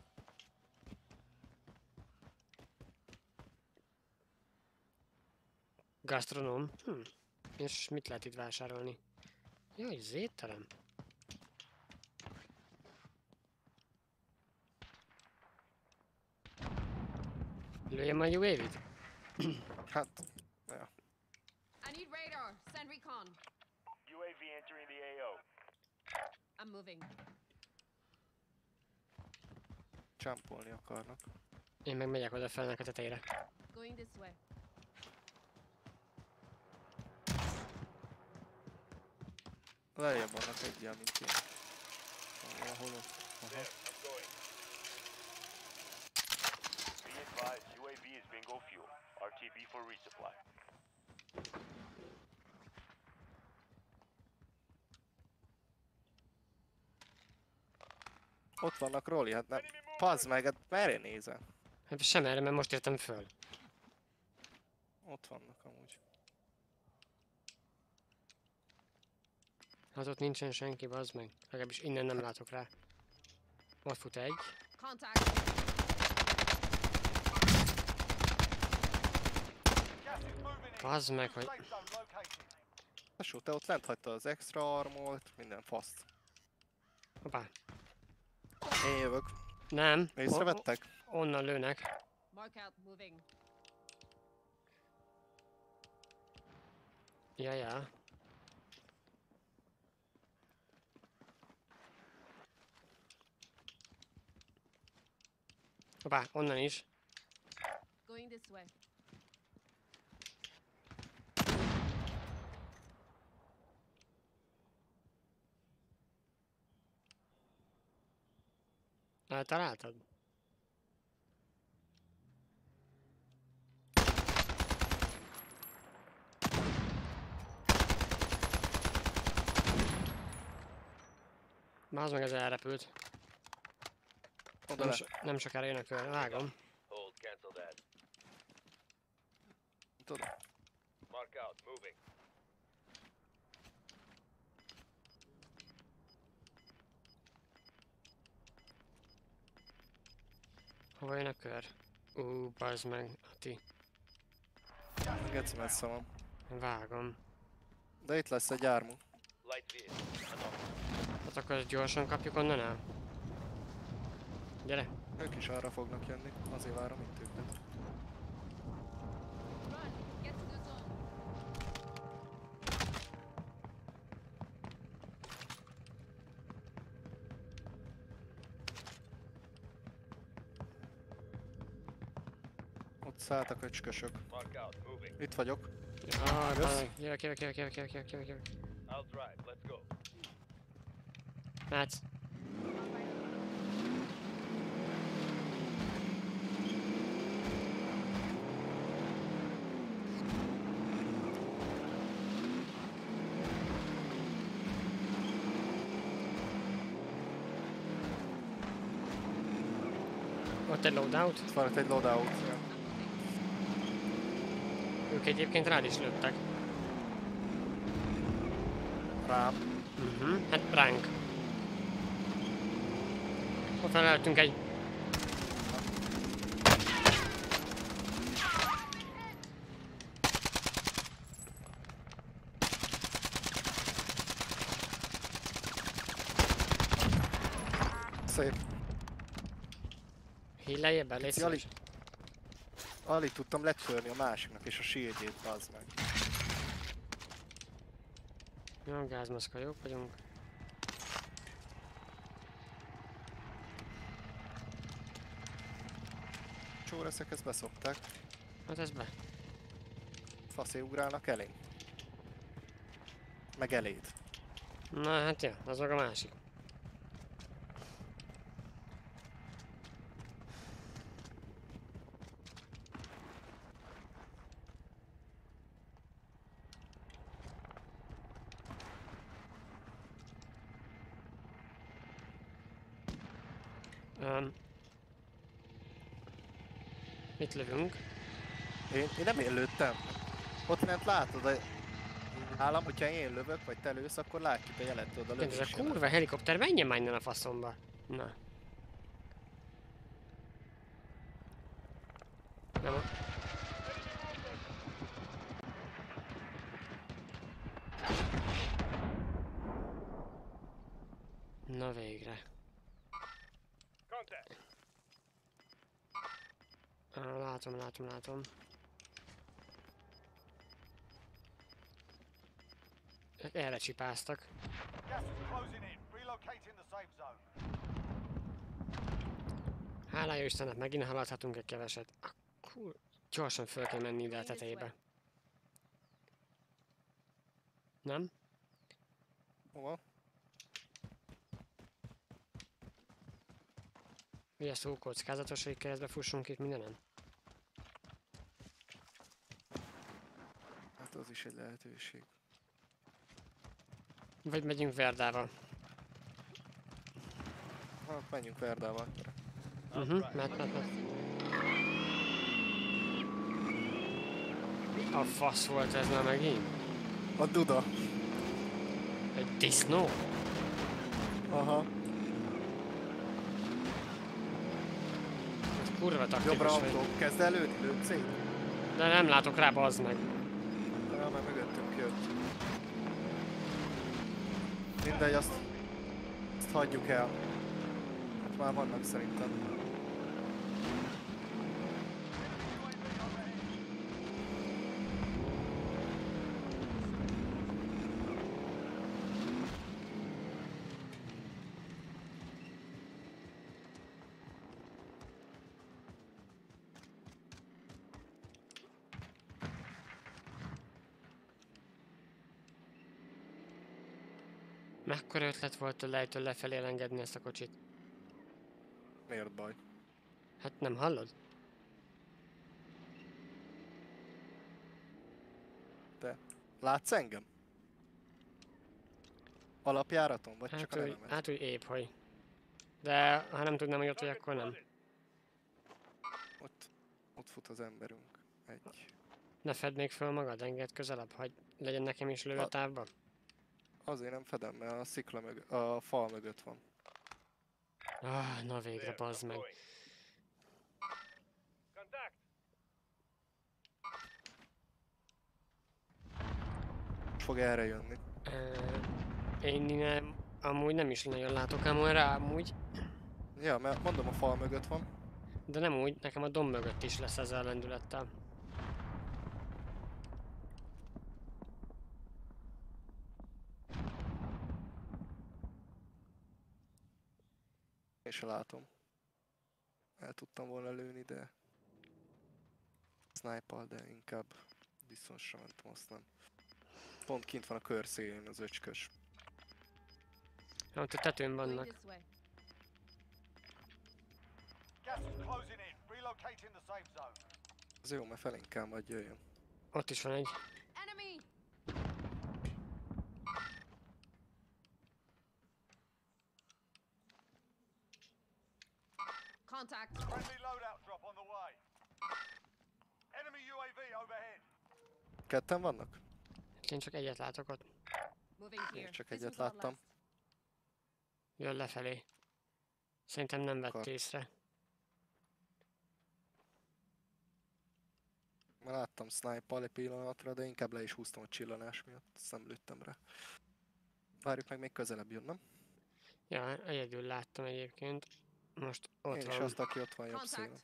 Gasztronóm. És mit lehet itt vásárolni? Jaj, ez étterem. Lőjem a UAV-t? Hát... Ja. I need radar. Send recon. UAV entering the AO. I'm moving. Csámpolni akarnak. Én meg megyek oda felnek a tetejére. Going this way. Lejjebb vannak egy ilyen, mint én. Valahol ott. Aha. There. I'm going. Be advised, UAV is bingo fuel. RTB for resupply. Ott vannak, Roli, hát nem... Pazd meg, hát merre nézel? Hát sem erre, mert most értem föl. Ott vannak amúgy. Hát ott nincsen senki, bazd meg. Legalábbis innen nem látok rá. Ott fut egy. Contact. Gas is moving in. Bazd meg, hogy... Safe zone located. Tesó, te ott lent hagyta az extra armolt, minden faszt. Hoppá. Én jövök. Nem. Észrevettek? Onnan lőnek. Mark out. Moving. Ja, ja. Hoppá, onnan is. Going this way. Eltaláltad? Bazd meg, ez elrepült. Oda le. Nem sokára jön a kör, vágom. Hold. Cancel that. Oda. Mark out. Moving. Hova jön a kör? Bazd meg, Ati. Geci messze van. Vágom. De itt lesz egy ármú. Light vehicle. Enough. Hát akkor ezt gyorsan kapjuk onnan el? Gyere. Ők is arra fognak jönni. Azért várom itt őket. Run. Get to the zone. Ott szálltak öcskösök. Mark out. Moving. Itt vagyok. Jövök. Jövök. I'll drive. Let's go. Mehetsz. Ott egy loadout. Itt van ott egy loadout. Ők egyébként rád is lőttek. Rám. Hát ránk. Ott van előttünk egy. Szép. Hílejjebb el, légy Kicsi, alig, szíves. alig tudtam letörni a másiknak és a shieldjét, az meg. Jó, gázmaszka, jók vagyunk. Csóreszek ezt beszopták. Hát ez be. Faszé ugrálnak elénk. Meg eléd. Na hát ja, az meg a másik. Mit lövünk? Én nem én lőttem. Ott lent látod, nálam, hogyha én lövök, vagy te lősz, akkor látjuk a jelet, tudod, a Ez a lövés jelet. kurva helikopter menjen már innen a faszomba. Na. Nem a... Na végre. Contact. Látom. Erre csipáztak. Gas is closing in. Relocating the safe zone. Hála jó Istennek, megint haladhatunk egy keveset. Gyorsan föl kell menni ide a tetejébe. Nem? Hova? Ugye szó kockázatos, hogy keresztbe fussunk itt mindenem? Hát az is egy lehetőség. Vagy megyünk Verdával? Hát menjünk Verdával. Mert. A fasz volt ez már megint? A Duda. Egy disznó? Aha. Ez kurva taktikus Jobbra vagy. autó. Kezd előni, lőd szét. De nem látok rá, bazd meg. Ja, már mögöttünk jött. Mindegy, azt hagyjuk el. Hát már vannak szerintem. Mekkora ötlet volt tőle lejtől lefelé elengedni ezt a kocsit? Miért baj? Hát nem hallod? Te látsz engem? Alapjáraton, vagy csak a Hát úgy, nevemet? hát úgy épp, hogy. De ha nem tudnám, hogy ott vagy, akkor nem. Ott fut az emberünk. Egy. Ne fedd még föl magad, engedd közelebb, hogy legyen nekem is lőtávba. Azért nem fedem, mert a szikla mögött, a fal mögött van. Ah, na végre, bazd meg. Contact. Most fog erre jönni. Én innen amúgy nem is nagyon látok ám erre, amúgy. Ja, mert mondom, a fal mögött van. De nem úgy, nekem a domb mögött is lesz ezzel a lendülettel. Én se látom. El tudtam volna lőni, de... Sniper, de inkább biztonságra mentem, azt nem. Pont kint van a kör szélén az öcskös. Ott a tetőn Going vannak. this way. Gas is closing in. Relocating the safe zone. Az jó, mert felénk kell majd jöjjön. Ott is van egy. Enemy! Contact. Friendly loadout drop on the way. Enemy UAV overhead. Ketten vannak? Én csak egyet látok ott. Moving here. Csak This egyet was our láttam. last. Jön lefelé. Szerintem nem vett Akar. észre. Már láttam sniper egy pillanatra, de inkább le is húztam a csillanás miatt, azt nem lőttem rá. Várjuk meg, még közelebb jön, nem? Ja, egyedül láttam egyébként. Most ott Én is van. azt, aki ott van jobb Contact. szélen.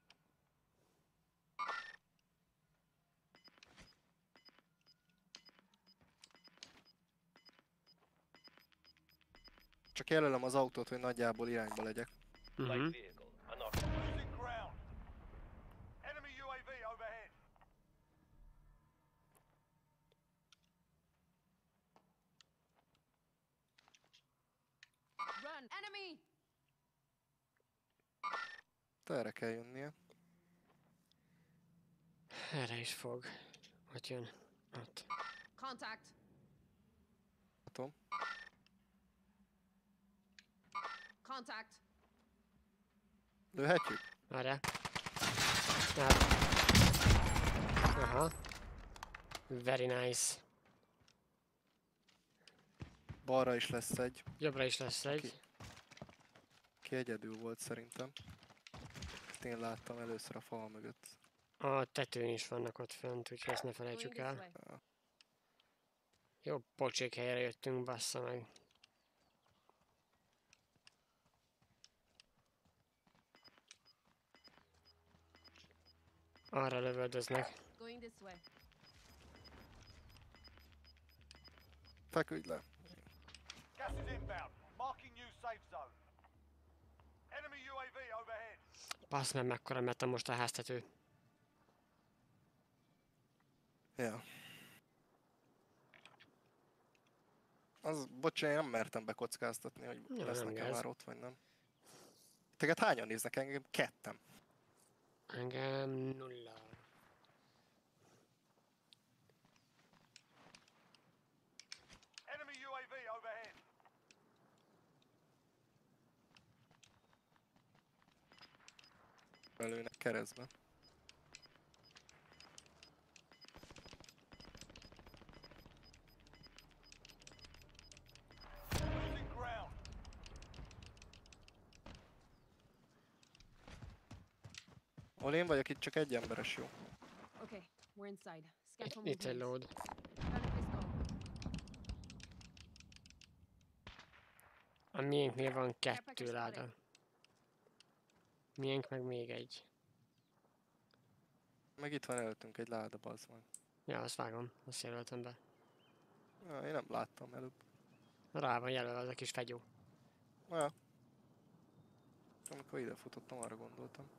Csak jelölöm az autót, hogy nagyjából irányba legyek. Mhm. Light vehicle. Unauthorized. Losing ground. Enemy UAV overhead. Run! Enemy! De erre kell jönnie. Erre is fog. Ott jön. Ott. Contact. Látom. Contact. Lőhetjük? Várjál. Hát. Aha. Very nice. Balra is lesz egy, Jobbra is lesz egy. ki egyedül volt szerintem. Ezt én láttam először a fal mögött. A tetőn is vannak ott fönt, úgyhogy ezt ne Going felejtsük this el. way. Jó pocsék helyre jöttünk, bassza meg. Arra lövöldöznek. Going this way. Feküdj le. Gas is inbound. Marking new safe zone. Enemy UAV overhead. Bassz meg, mekkora meta most a háztető. Ja. Az, bocsánat, én nem mertem bekockáztatni, hogy Jó, lesz nem nekem gáz. már ott, vagy nem. Téged hányan néznek engem? Ketten. Engem 0. Enemy UAV overhead. Belőnek keresztbe. Losing ground. Ahol én vagyok, itt csak egy emberes jó. Okay, we're inside. Scan for Itt egy movements. load. Got a pistol. A miénknél van 2 láda. Miénk meg még egy. Meg itt van előttünk egy láda, bazd meg. Ja, azt vágom, azt jelöltem be. Ja, én nem láttam előbb. Rá van jelölve az a kis fegyó. Ja. Amikor ide futottam, arra gondoltam.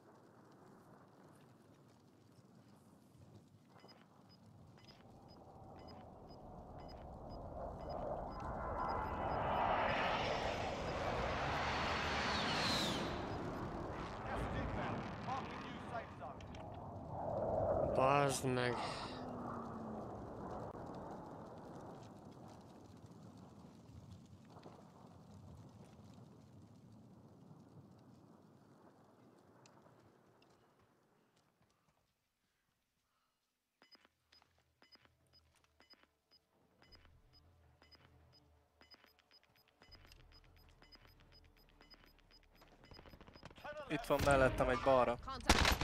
Gas is inbound. Marking new safe zone. Bazd meg. Itt van mellettem egy balra. Contact.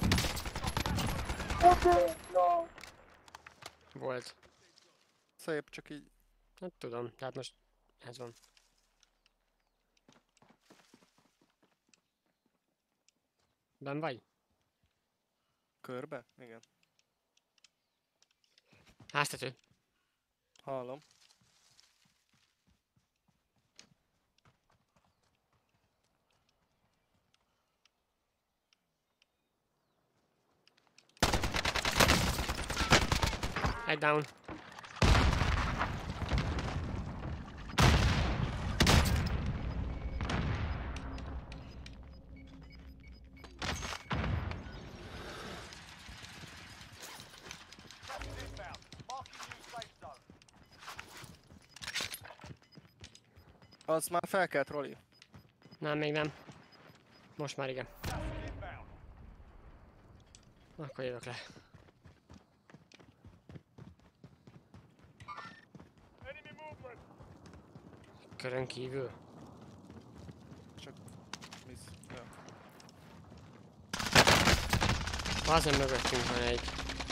Volt. Szép, csak így Hát tudom, tehát most ez van. Ben vagy? körbe. Igen. Háztető. Hallom. Egy down. Gas is inbound. Marking new safe zone. Az már felkelt, Roli. Nem, még nem. Most már igen. Gas is inbound. Akkor jövök le. Enemy movement. Körön kívül. Csak... Miss. Ja. Bazen mögöttünk van egy.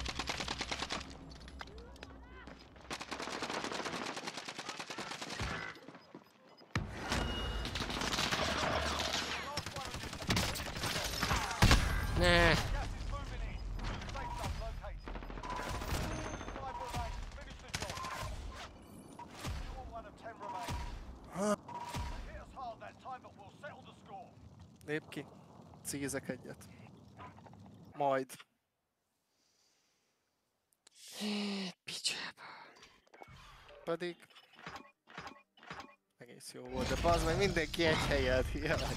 Ne. Gas is moving in. Safe zone located. 5 remain. Finish the job. You're one of 10 remain. They hit us hard that time, but we'll settle the score. Lép ki. Cízek egyet. Majd. Picsába. Pedig... Egész jó volt, de bazd meg mindenki egy helyen. Jaj.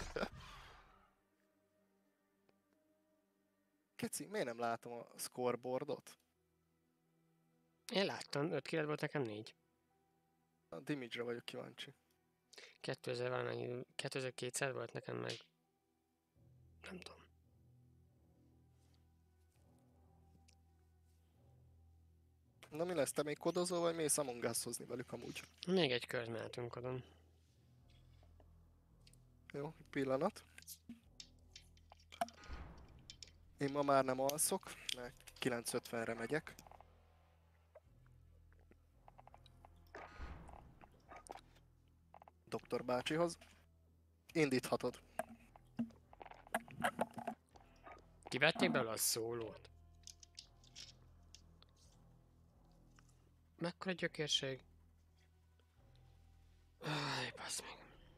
Keci, miért nem látom a scoreboardot? Én láttam, 5 kill volt, nekem 4. A damage-re vagyok kíváncsi. 2000 valamennyi, 2200 volt nekem meg. Nem tudom. Na mi lesz, te még kodozol, vagy mész Among Us-hozni velük amúgy? Még egy kört mehetünk odon. Jó, egy pillanat. Én ma már nem alszok, mert 9:50-re megyek. Doktor bácsihoz. Indíthatod. Kivették belőle a szólót. Mekkora gyökérség? Áj, bassz meg.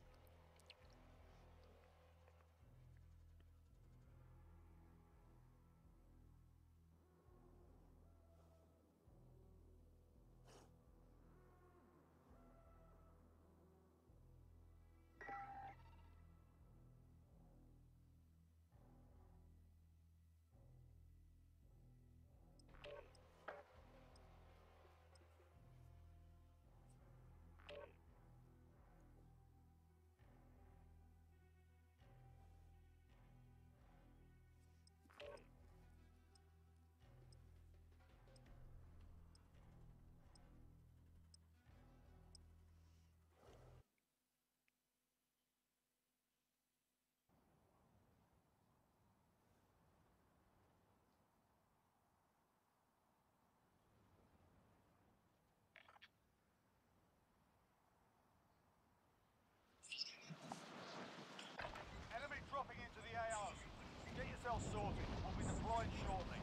Enemy dropping into the AO. Get yourself sorted. We'll be deployed shortly.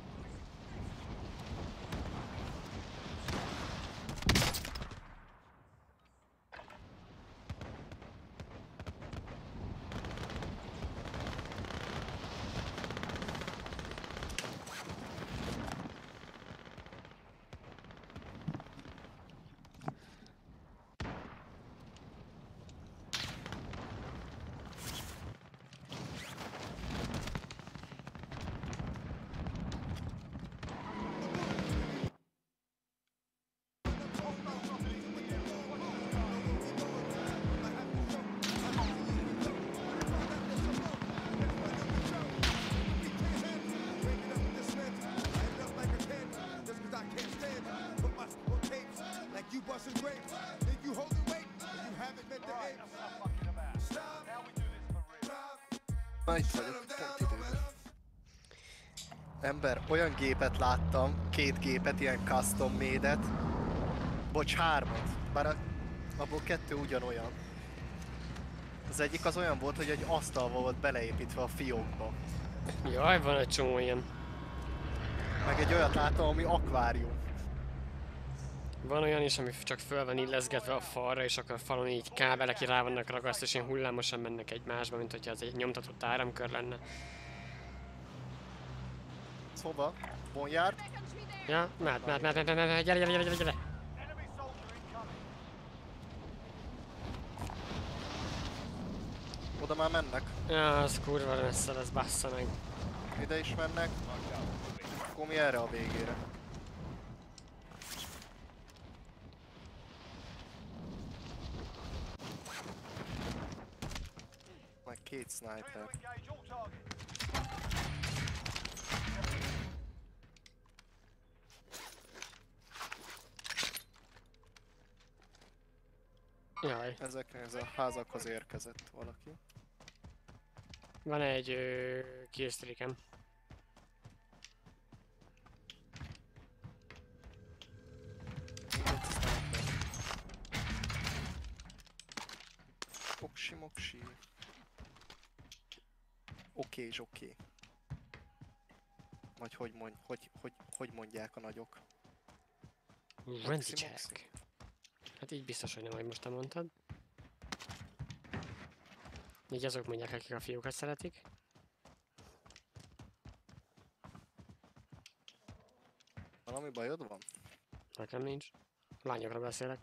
Na itt vagyok, pont időben. Ember, olyan gépet láttam, 2 gépet, ilyen custom made-et. Bocs, 3-at, bár abból 2 ugyanolyan. Az egyik az olyan volt, hogy egy asztal volt beleépítve a fiókba. Jaj, van egy csomó ilyen. Meg egy olyat láttam, ami akvárium. Van olyan is, ami csak föl van illeszgetve a falra, és akkor a falon így kábelek rá vannak ragasztva, és ilyen hullámosan mennek egymásba, mint hogyha az egy nyomtatott áramkör lenne. Szóval, vonjár. Ja, mehet, gyere, gyere. Enemy soldier incoming. Oda már mennek. Ja, az kurva messze lesz, bassza meg. Ide is mennek. Akkor mi erre a végére? Meg 2 sniper. Clear to engage all targets. Jaj, Ez a házakhoz érkezett valaki. van egy killstreakem. Egy sniper. Moksi. Oké. Vagy hogy mondják a nagyok? Renzi check. Hát így biztos, hogy nem, ahogy most te mondtad. Így azok mondják, akik a fiúkat szeretik. Valami bajod van? Nekem nincs. Lányokra beszélek.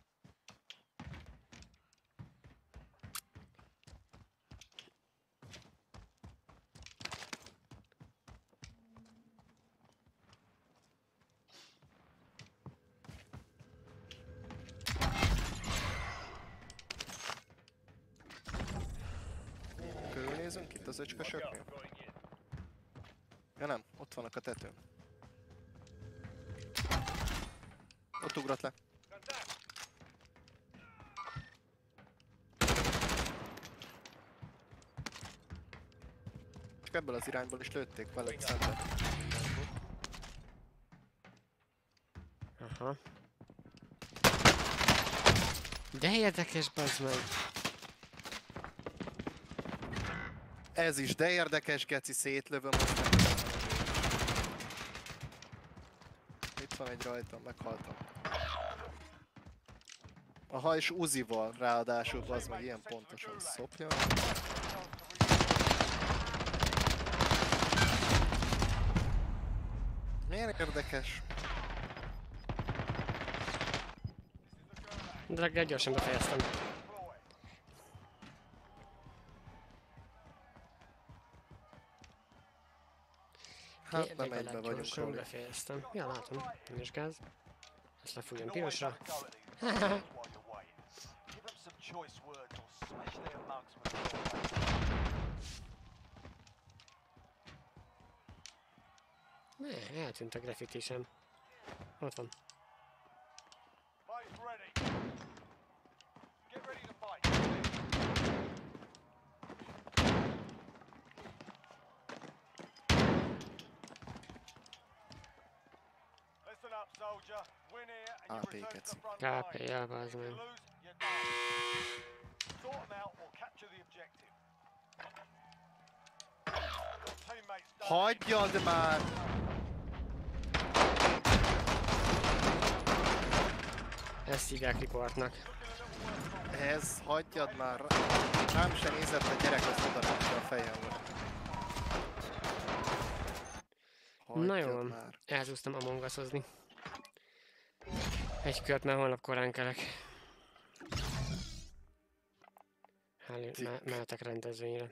Körülnézünk itt az öcskösöknél? Ja nem, ott vannak a tetőn. Ott ugrott le. Csak ebből az irányból is lőtték veled szemben. Aha. De érdekes, bazd meg. Ez is, de érdekes, geci, szétlövöm most meg. Itt van egy rajtam, meghaltam. Aha, és Uzival ráadásul, az meg ilyen pontosan szopja. Miért érdekes? De legalább gyorsan befejeztem. Hát nem Legalább egyben vagyunk, gyorsan Roli. befejeztem. Ja, látom. Nem is gáz. Ezt lefújom pirosra. Give them some choice words or smash their mugs with Ne, eltűnt a graffiti sem. Ott van. Mates ready. Get ready to fight. Listen up, soldier. Win here and you return to the front line. KP, ja, bazd If you meg. lose, you're done. Sort them out or capture the objective. Your teammates don't Hagyjad már! Ezt hívják riportnak. Ez, hagyjad már! Rám se nézett a gyerek, az odarántja a fejemre. Na jó, Hagyjad már. elzúztam Among Us-ozni. Egy kört, mert holnap korán kelek. Mehetek rendezvényre.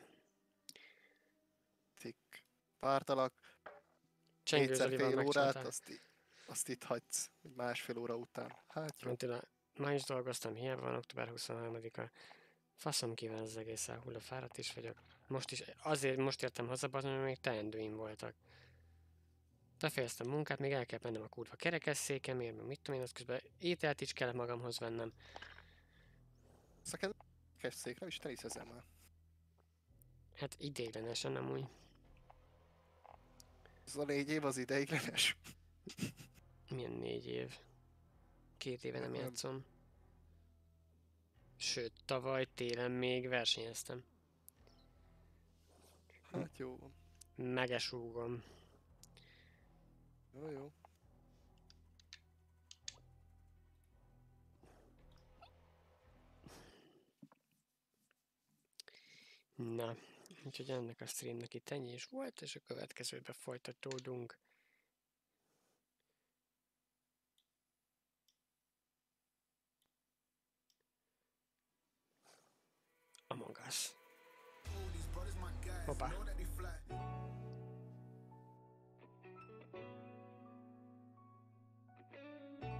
Tik. Pártalak, Csengő kétszer Zolival fél órát, megcsinálták. azt itt hagysz, egy másfél óra után. Hát jó. Tőle, ma is dolgoztam, hiába van október 23-a. Faszom kíván az egész elhulló, fáradt is vagyok. Most is, azért most értem haza, mert még teendőim voltak. Befejeztem a munkát, még el kell mennem a kurva kerekesszékemért, meg mit tudom én, az közben ételt is kellett magamhoz vennem. Szaked székre, és te is ezzel már. Hát ideiglenesen nem úgy. Ez a 4 év az ideiglenes. Milyen 4 év? 2 éve nem Nem. játszom. Sőt, tavaly télen még versenyeztem. Hát jó. Megesúgom. Jó, jó. Na, úgyhogy ennek a streamnek itt ennyi is volt, és a következőbe folytatódunk. Among Us. Hoppá.